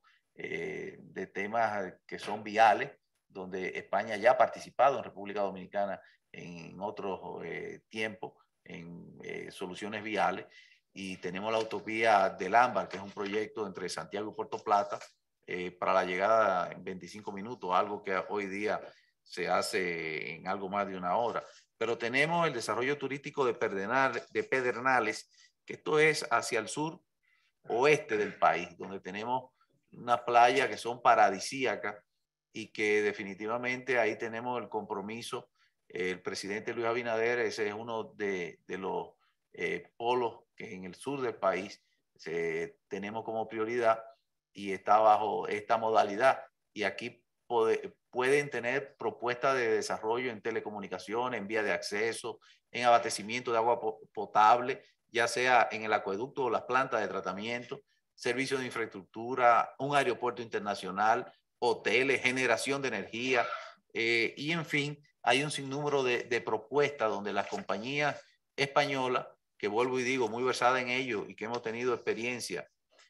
de temas que son viales, donde España ya ha participado en República Dominicana en otros tiempos en soluciones viales, y tenemos la autovía del Ámbar, que es un proyecto entre Santiago y Puerto Plata para la llegada en 25 minutos, algo que hoy día se hace en algo más de una hora. Pero tenemos el desarrollo turístico de Pedernales, que esto es hacia el sur oeste del país, donde tenemos unas playas que son paradisíacas y que definitivamente ahí tenemos el compromiso. El presidente Luis Abinader, ese es uno de los polos que en el sur del país tenemos como prioridad, y está bajo esta modalidad. Y aquí pueden tener propuestas de desarrollo en telecomunicaciones, en vías de acceso, en abastecimiento de agua potable, ya sea en el acueducto o las plantas de tratamiento, servicios de infraestructura, un aeropuerto internacional, hoteles, generación de energía, y en fin, hay un sinnúmero de propuestas donde las compañías españolas, que vuelvo y digo, muy versadas en ello y que hemos tenido experiencia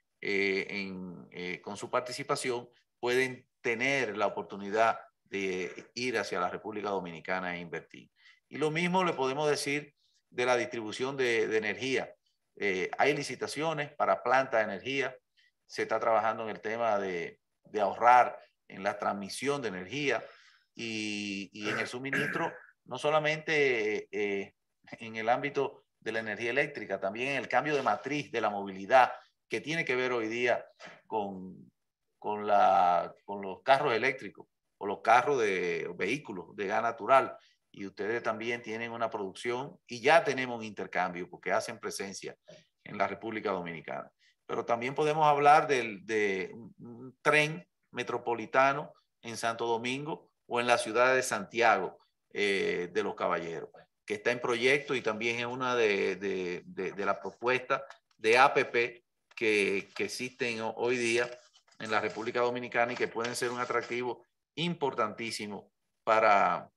con su participación, pueden tener la oportunidad de ir hacia la República Dominicana e invertir. Y lo mismo le podemos decir de la distribución de energía. Hay licitaciones para plantas de energía, se está trabajando en el tema de ahorrar en la transmisión de energía y en el suministro, no solamente en el ámbito de la energía eléctrica, también en el cambio de matriz de la movilidad, que tiene que ver hoy día con los carros eléctricos o los carros de vehículos de gas natural. Y ustedes también tienen una producción y ya tenemos un intercambio porque hacen presencia en la República Dominicana. Pero también podemos hablar de un tren metropolitano en Santo Domingo o en la ciudad de Santiago de los Caballeros, que está en proyecto y también es una de las propuestas de APP que existen hoy día en la República Dominicana y que pueden ser un atractivo importantísimo para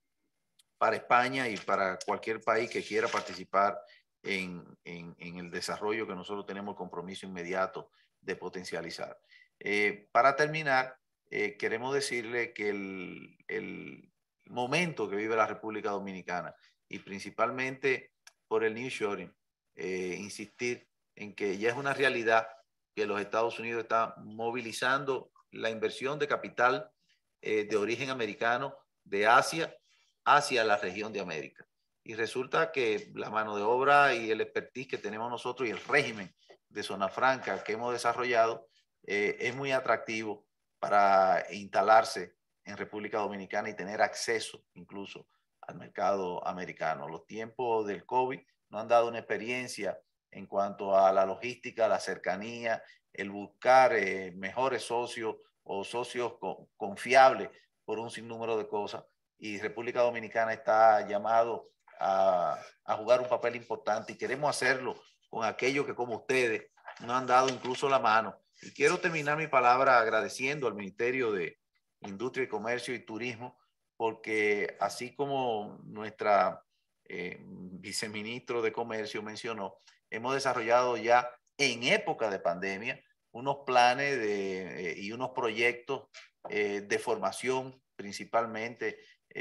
España y para cualquier país que quiera participar en el desarrollo que nosotros tenemos el compromiso inmediato de potencializar. Para terminar, queremos decirle que el momento que vive la República Dominicana y principalmente por el nearshoring, insistir en que ya es una realidad que los Estados Unidos están movilizando la inversión de capital de origen americano de Asia hacia la región de América. Y resulta que la mano de obra y el expertise que tenemos nosotros y el régimen de zona franca que hemos desarrollado es muy atractivo para instalarse en República Dominicana y tener acceso incluso al mercado americano. Los tiempos del COVID nos han dado una experiencia en cuanto a la logística, la cercanía, el buscar mejores socios o socios confiables por un sinnúmero de cosas. Y República Dominicana está llamado a jugar un papel importante y queremos hacerlo con aquellos que como ustedes nos han dado incluso la mano. Y quiero terminar mi palabra agradeciendo al Ministerio de Industria y Comercio y Turismo, porque así como nuestra viceministro de Comercio mencionó, hemos desarrollado ya en época de pandemia unos planes y unos proyectos de formación principalmente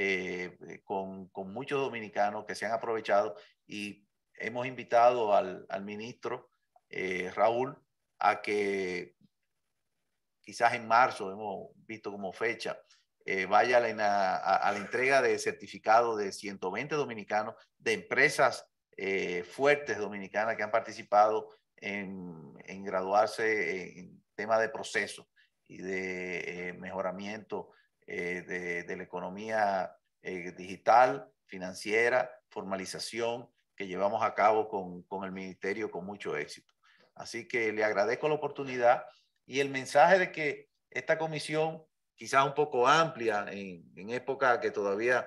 con muchos dominicanos que se han aprovechado y hemos invitado al ministro Raúl a que quizás en marzo, hemos visto como fecha, vaya a la entrega de certificados de 120 dominicanos de empresas fuertes dominicanas que han participado en graduarse en tema de proceso y de mejoramiento de la economía digital, financiera, formalización que llevamos a cabo con el ministerio con mucho éxito. Así que le agradezco la oportunidad y el mensaje de que esta comisión, quizás un poco amplia en época que todavía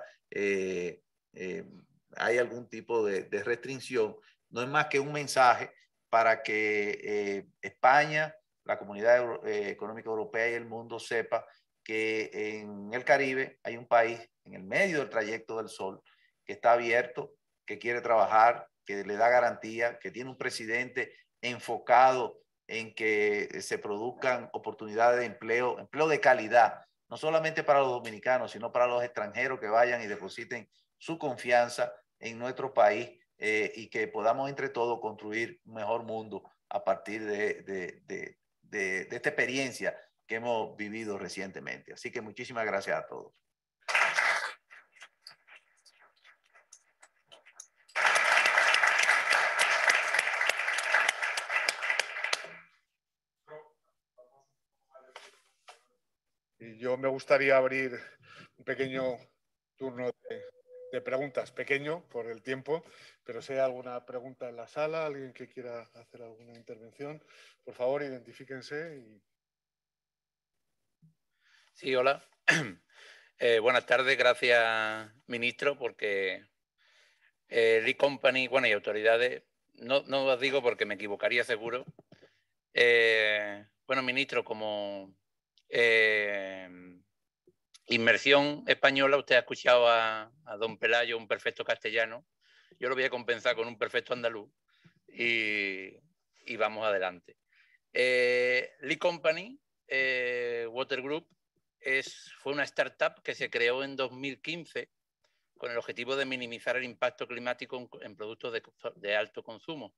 hay algún tipo de restricción, no es más que un mensaje para que España, la Comunidad Económica Europea y el mundo sepa que en el Caribe hay un país en el medio del trayecto del sol que está abierto, que quiere trabajar, que le da garantía, que tiene un presidente enfocado en que se produzcan oportunidades de empleo, empleo de calidad, no solamente para los dominicanos, sino para los extranjeros que vayan y depositen su confianza en nuestro país y que podamos entre todos construir un mejor mundo a partir de esta experiencia que hemos vivido recientemente. Así que muchísimas gracias a todos. Y yo me gustaría abrir un pequeño turno de preguntas, pequeño por el tiempo, pero si hay alguna pregunta en la sala, alguien que quiera hacer alguna intervención, por favor, identifíquense y Sí, hola. Buenas tardes, gracias, ministro, porque Lee Company, bueno, y autoridades, no os digo porque me equivocaría seguro. Bueno, ministro, como inmersión española, usted ha escuchado a don Pelayo, un perfecto castellano. Yo lo voy a compensar con un perfecto andaluz y vamos adelante. Lee Company, Water Group, fue una startup que se creó en 2015 con el objetivo de minimizar el impacto climático en productos de alto consumo.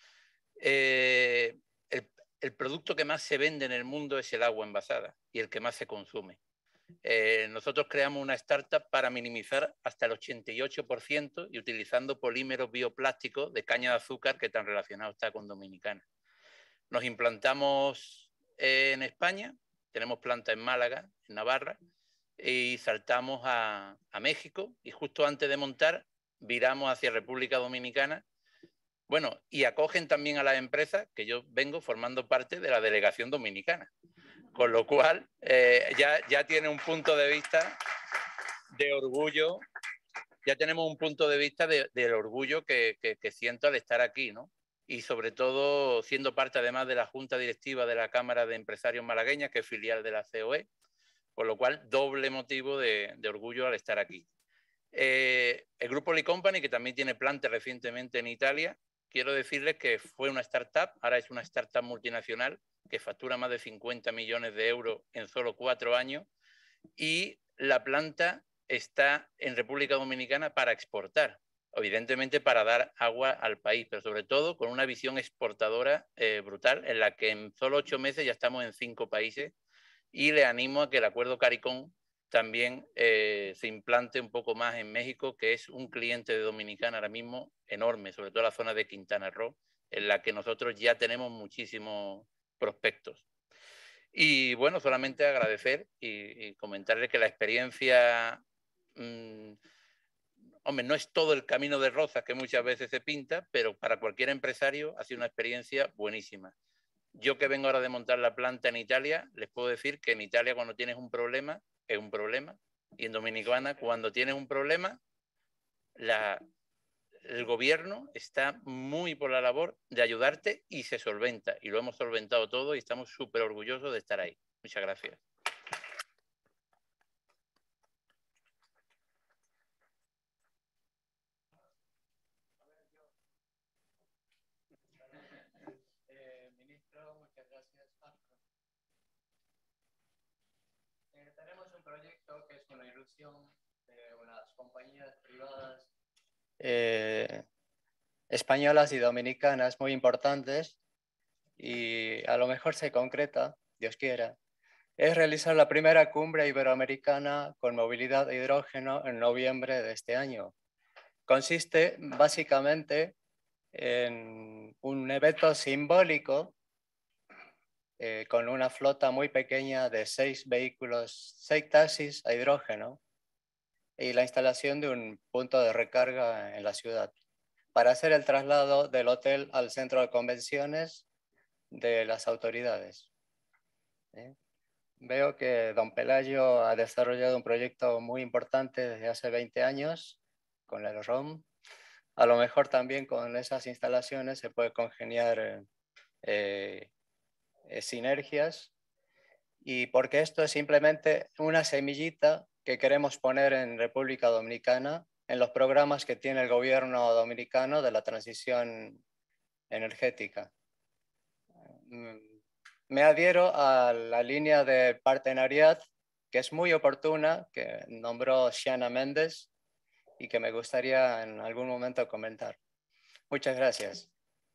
El producto que más se vende en el mundo es el agua envasada y el que más se consume. Nosotros creamos una startup para minimizar hasta el 88% y utilizando polímeros bioplásticos de caña de azúcar que tan relacionado está con Dominicana. Nos implantamos en España, tenemos planta en Málaga, en Navarra, y saltamos a México y justo antes de montar viramos hacia República Dominicana. Bueno, y acogen también a las empresas que yo vengo formando parte de la delegación dominicana. Con lo cual ya tiene un punto de vista de orgullo, ya tenemos un punto de vista del orgullo que siento al estar aquí, ¿no? Y sobre todo siendo parte además de la Junta Directiva de la Cámara de Empresarios Malagueñas, que es filial de la COE, por lo cual doble motivo de orgullo al estar aquí. El grupo Lee Company, que también tiene planta recientemente en Italia, quiero decirles que fue una startup, ahora es una startup multinacional que factura más de 50 millones de euros en solo 4 años y la planta está en República Dominicana para exportar, evidentemente para dar agua al país, pero sobre todo con una visión exportadora brutal en la que en solo 8 meses ya estamos en 5 países y le animo a que el acuerdo CARICOM también se implante un poco más en México, que es un cliente de Dominicana ahora mismo enorme, sobre todo la zona de Quintana Roo, en la que nosotros ya tenemos muchísimos prospectos. Y bueno, solamente agradecer y comentarles que la experiencia, hombre, no es todo el camino de rosas que muchas veces se pinta, pero para cualquier empresario ha sido una experiencia buenísima. Yo que vengo ahora de montar la planta en Italia, les puedo decir que en Italia cuando tienes un problema, es un problema, y en Dominicana cuando tienes un problema, el gobierno está muy por la labor de ayudarte y se solventa. Y lo hemos solventado todo y estamos súper orgullosos de estar ahí. Muchas gracias. Ministro, muchas gracias. Tenemos un proyecto que es una ilusión de unas compañías privadas españolas y dominicanas muy importantes y a lo mejor se concreta, Dios quiera, es realizar la primera cumbre iberoamericana con movilidad de hidrógeno en noviembre de este año. Consiste básicamente en un evento simbólico con una flota muy pequeña de 6 vehículos, 6 taxis a hidrógeno y la instalación de un punto de recarga en la ciudad para hacer el traslado del hotel al centro de convenciones de las autoridades. Veo que don Pelayo ha desarrollado un proyecto muy importante desde hace 20 años con el ROM. A lo mejor también con esas instalaciones se puede congeniar sinergias, y porque esto es simplemente una semillita que queremos poner en República Dominicana en los programas que tiene el gobierno dominicano de la transición energética. Me adhiero a la línea de partenariat que es muy oportuna, que nombró Xiana Méndez y que me gustaría en algún momento comentar. Muchas gracias.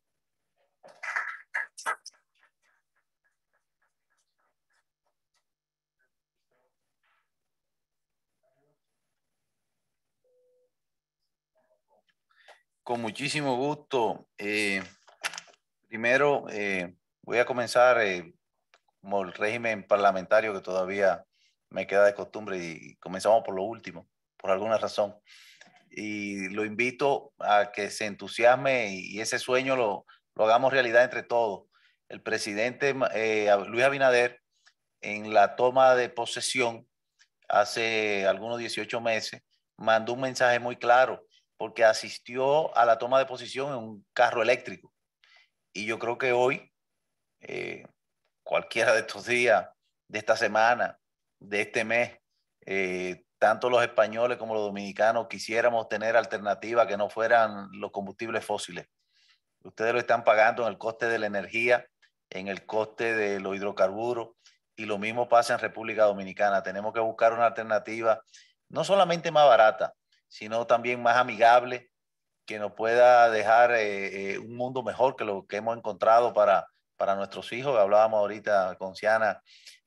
Con muchísimo gusto. Primero, voy a comenzar como el régimen parlamentario que todavía me queda de costumbre y comenzamos por lo último, por alguna razón. Y lo invito a que se entusiasme y ese sueño lo hagamos realidad entre todos. El presidente Luis Abinader en la toma de posesión hace algunos 18 meses, mandó un mensaje muy claro porque asistió a la toma de posesión en un carro eléctrico. Y yo creo que hoy, cualquiera de estos días, de esta semana, de este mes, tanto los españoles como los dominicanos quisiéramos tener alternativas que no fueran los combustibles fósiles. Ustedes lo están pagando en el coste de la energía, en el coste de los hidrocarburos, y lo mismo pasa en República Dominicana. Tenemos que buscar una alternativa no solamente más barata, sino también más amigable, que nos pueda dejar un mundo mejor que lo que hemos encontrado para nuestros hijos. Hablábamos ahorita con Ciana,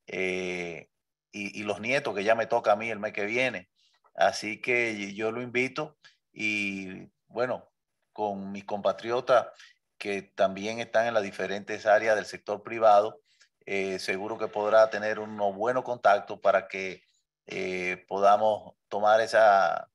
y los nietos, que ya me toca a mí el mes que viene. Así que yo lo invito, y bueno, con mis compatriotas que también están en las diferentes áreas del sector privado, seguro que podrá tener unos buenos contactos para que podamos tomar esa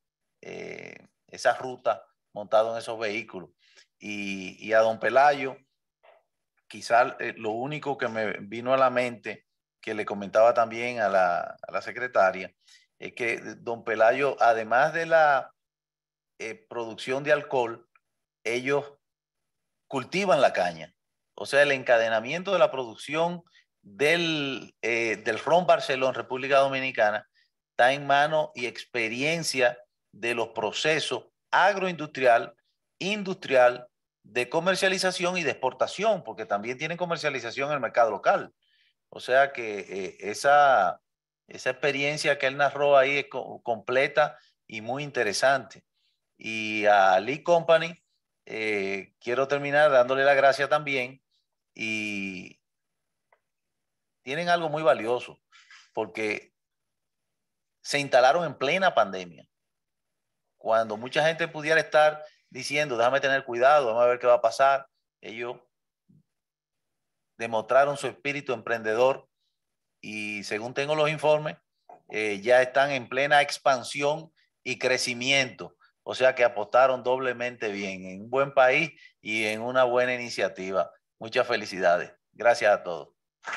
ruta montado en esos vehículos. Y a don Pelayo, quizás lo único que me vino a la mente, que le comentaba también a la secretaria, es que don Pelayo, además de la producción de alcohol, ellos cultivan la caña. O sea, el encadenamiento de la producción del ron Barceló en República Dominicana está en mano y experiencia de los procesos agroindustrial, industrial, de comercialización y de exportación, porque también tienen comercialización en el mercado local. O sea que esa experiencia que él narró ahí es completa y muy interesante. Y a Lee Company, quiero terminar dándole la gracia también, y tienen algo muy valioso porque se instalaron en plena pandemia, cuando mucha gente pudiera estar diciendo déjame tener cuidado, déjame ver qué va a pasar. Ellos demostraron su espíritu emprendedor y, según tengo los informes, ya están en plena expansión y crecimiento. O sea que apostaron doblemente bien en un buen país y en una buena iniciativa. Muchas felicidades. Gracias a todos.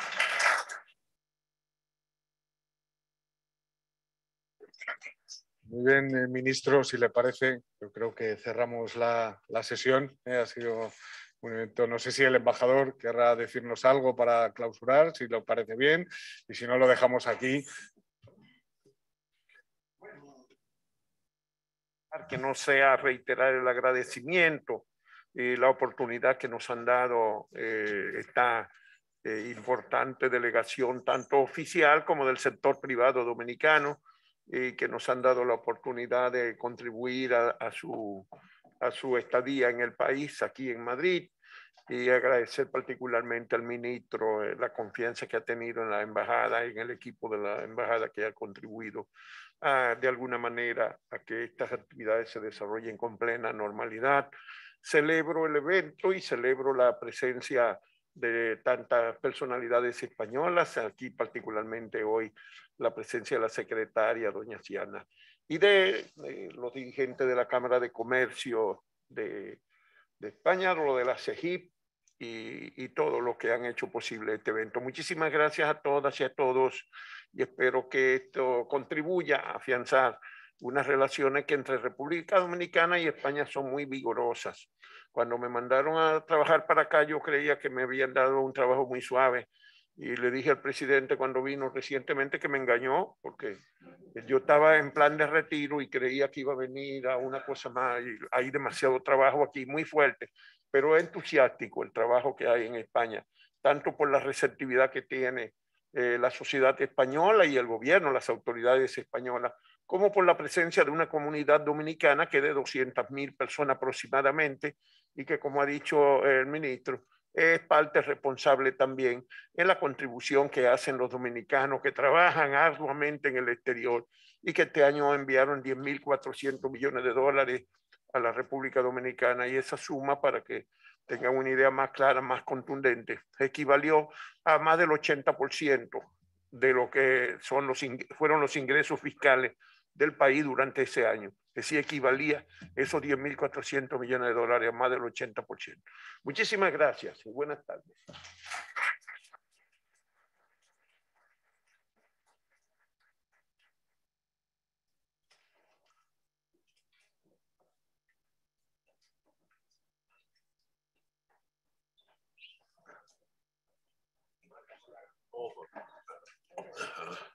Muy bien, ministro, si le parece, yo creo que cerramos la sesión. Ha sido un evento, no sé si el embajador querrá decirnos algo para clausurar, si le parece bien, y si no, lo dejamos aquí. Que no sea reiterar el agradecimiento y la oportunidad que nos han dado esta importante delegación, tanto oficial como del sector privado dominicano, y que nos han dado la oportunidad de contribuir a su estadía en el país, aquí en Madrid, y agradecer particularmente al ministro la confianza que ha tenido en la embajada y en el equipo de la embajada, que ha contribuido de alguna manera a que estas actividades se desarrollen con plena normalidad. Celebro el evento y celebro la presencia de tantas personalidades españolas, aquí particularmente hoy la presencia de la secretaria, doña Ciana, y de los dirigentes de la Cámara de Comercio de España, lo de la CEGIP y todo lo que han hecho posible este evento. Muchísimas gracias a todas y a todos, y espero que esto contribuya a afianzar unas relaciones que entre República Dominicana y España son muy vigorosas. Cuando me mandaron a trabajar para acá, yo creía que me habían dado un trabajo muy suave, y le dije al presidente cuando vino recientemente que me engañó, porque yo estaba en plan de retiro y creía que iba a venir a una cosa más, y hay demasiado trabajo aquí, muy fuerte, pero es entusiástico el trabajo que hay en España, tanto por la receptividad que tiene la sociedad española y el gobierno, las autoridades españolas, como por la presencia de una comunidad dominicana que es de 200.000 personas aproximadamente, y que, como ha dicho el ministro, es parte responsable también en la contribución que hacen los dominicanos que trabajan arduamente en el exterior, y que este año enviaron 10.400 millones de dólares a la República Dominicana, y esa suma, para que tengan una idea más clara, más contundente, equivalió a más del 80% de lo que fueron los ingresos fiscales del país durante ese año. Es decir, equivalía esos 10.400 millones de dólares a más del 80%. Muchísimas gracias y buenas tardes. Over.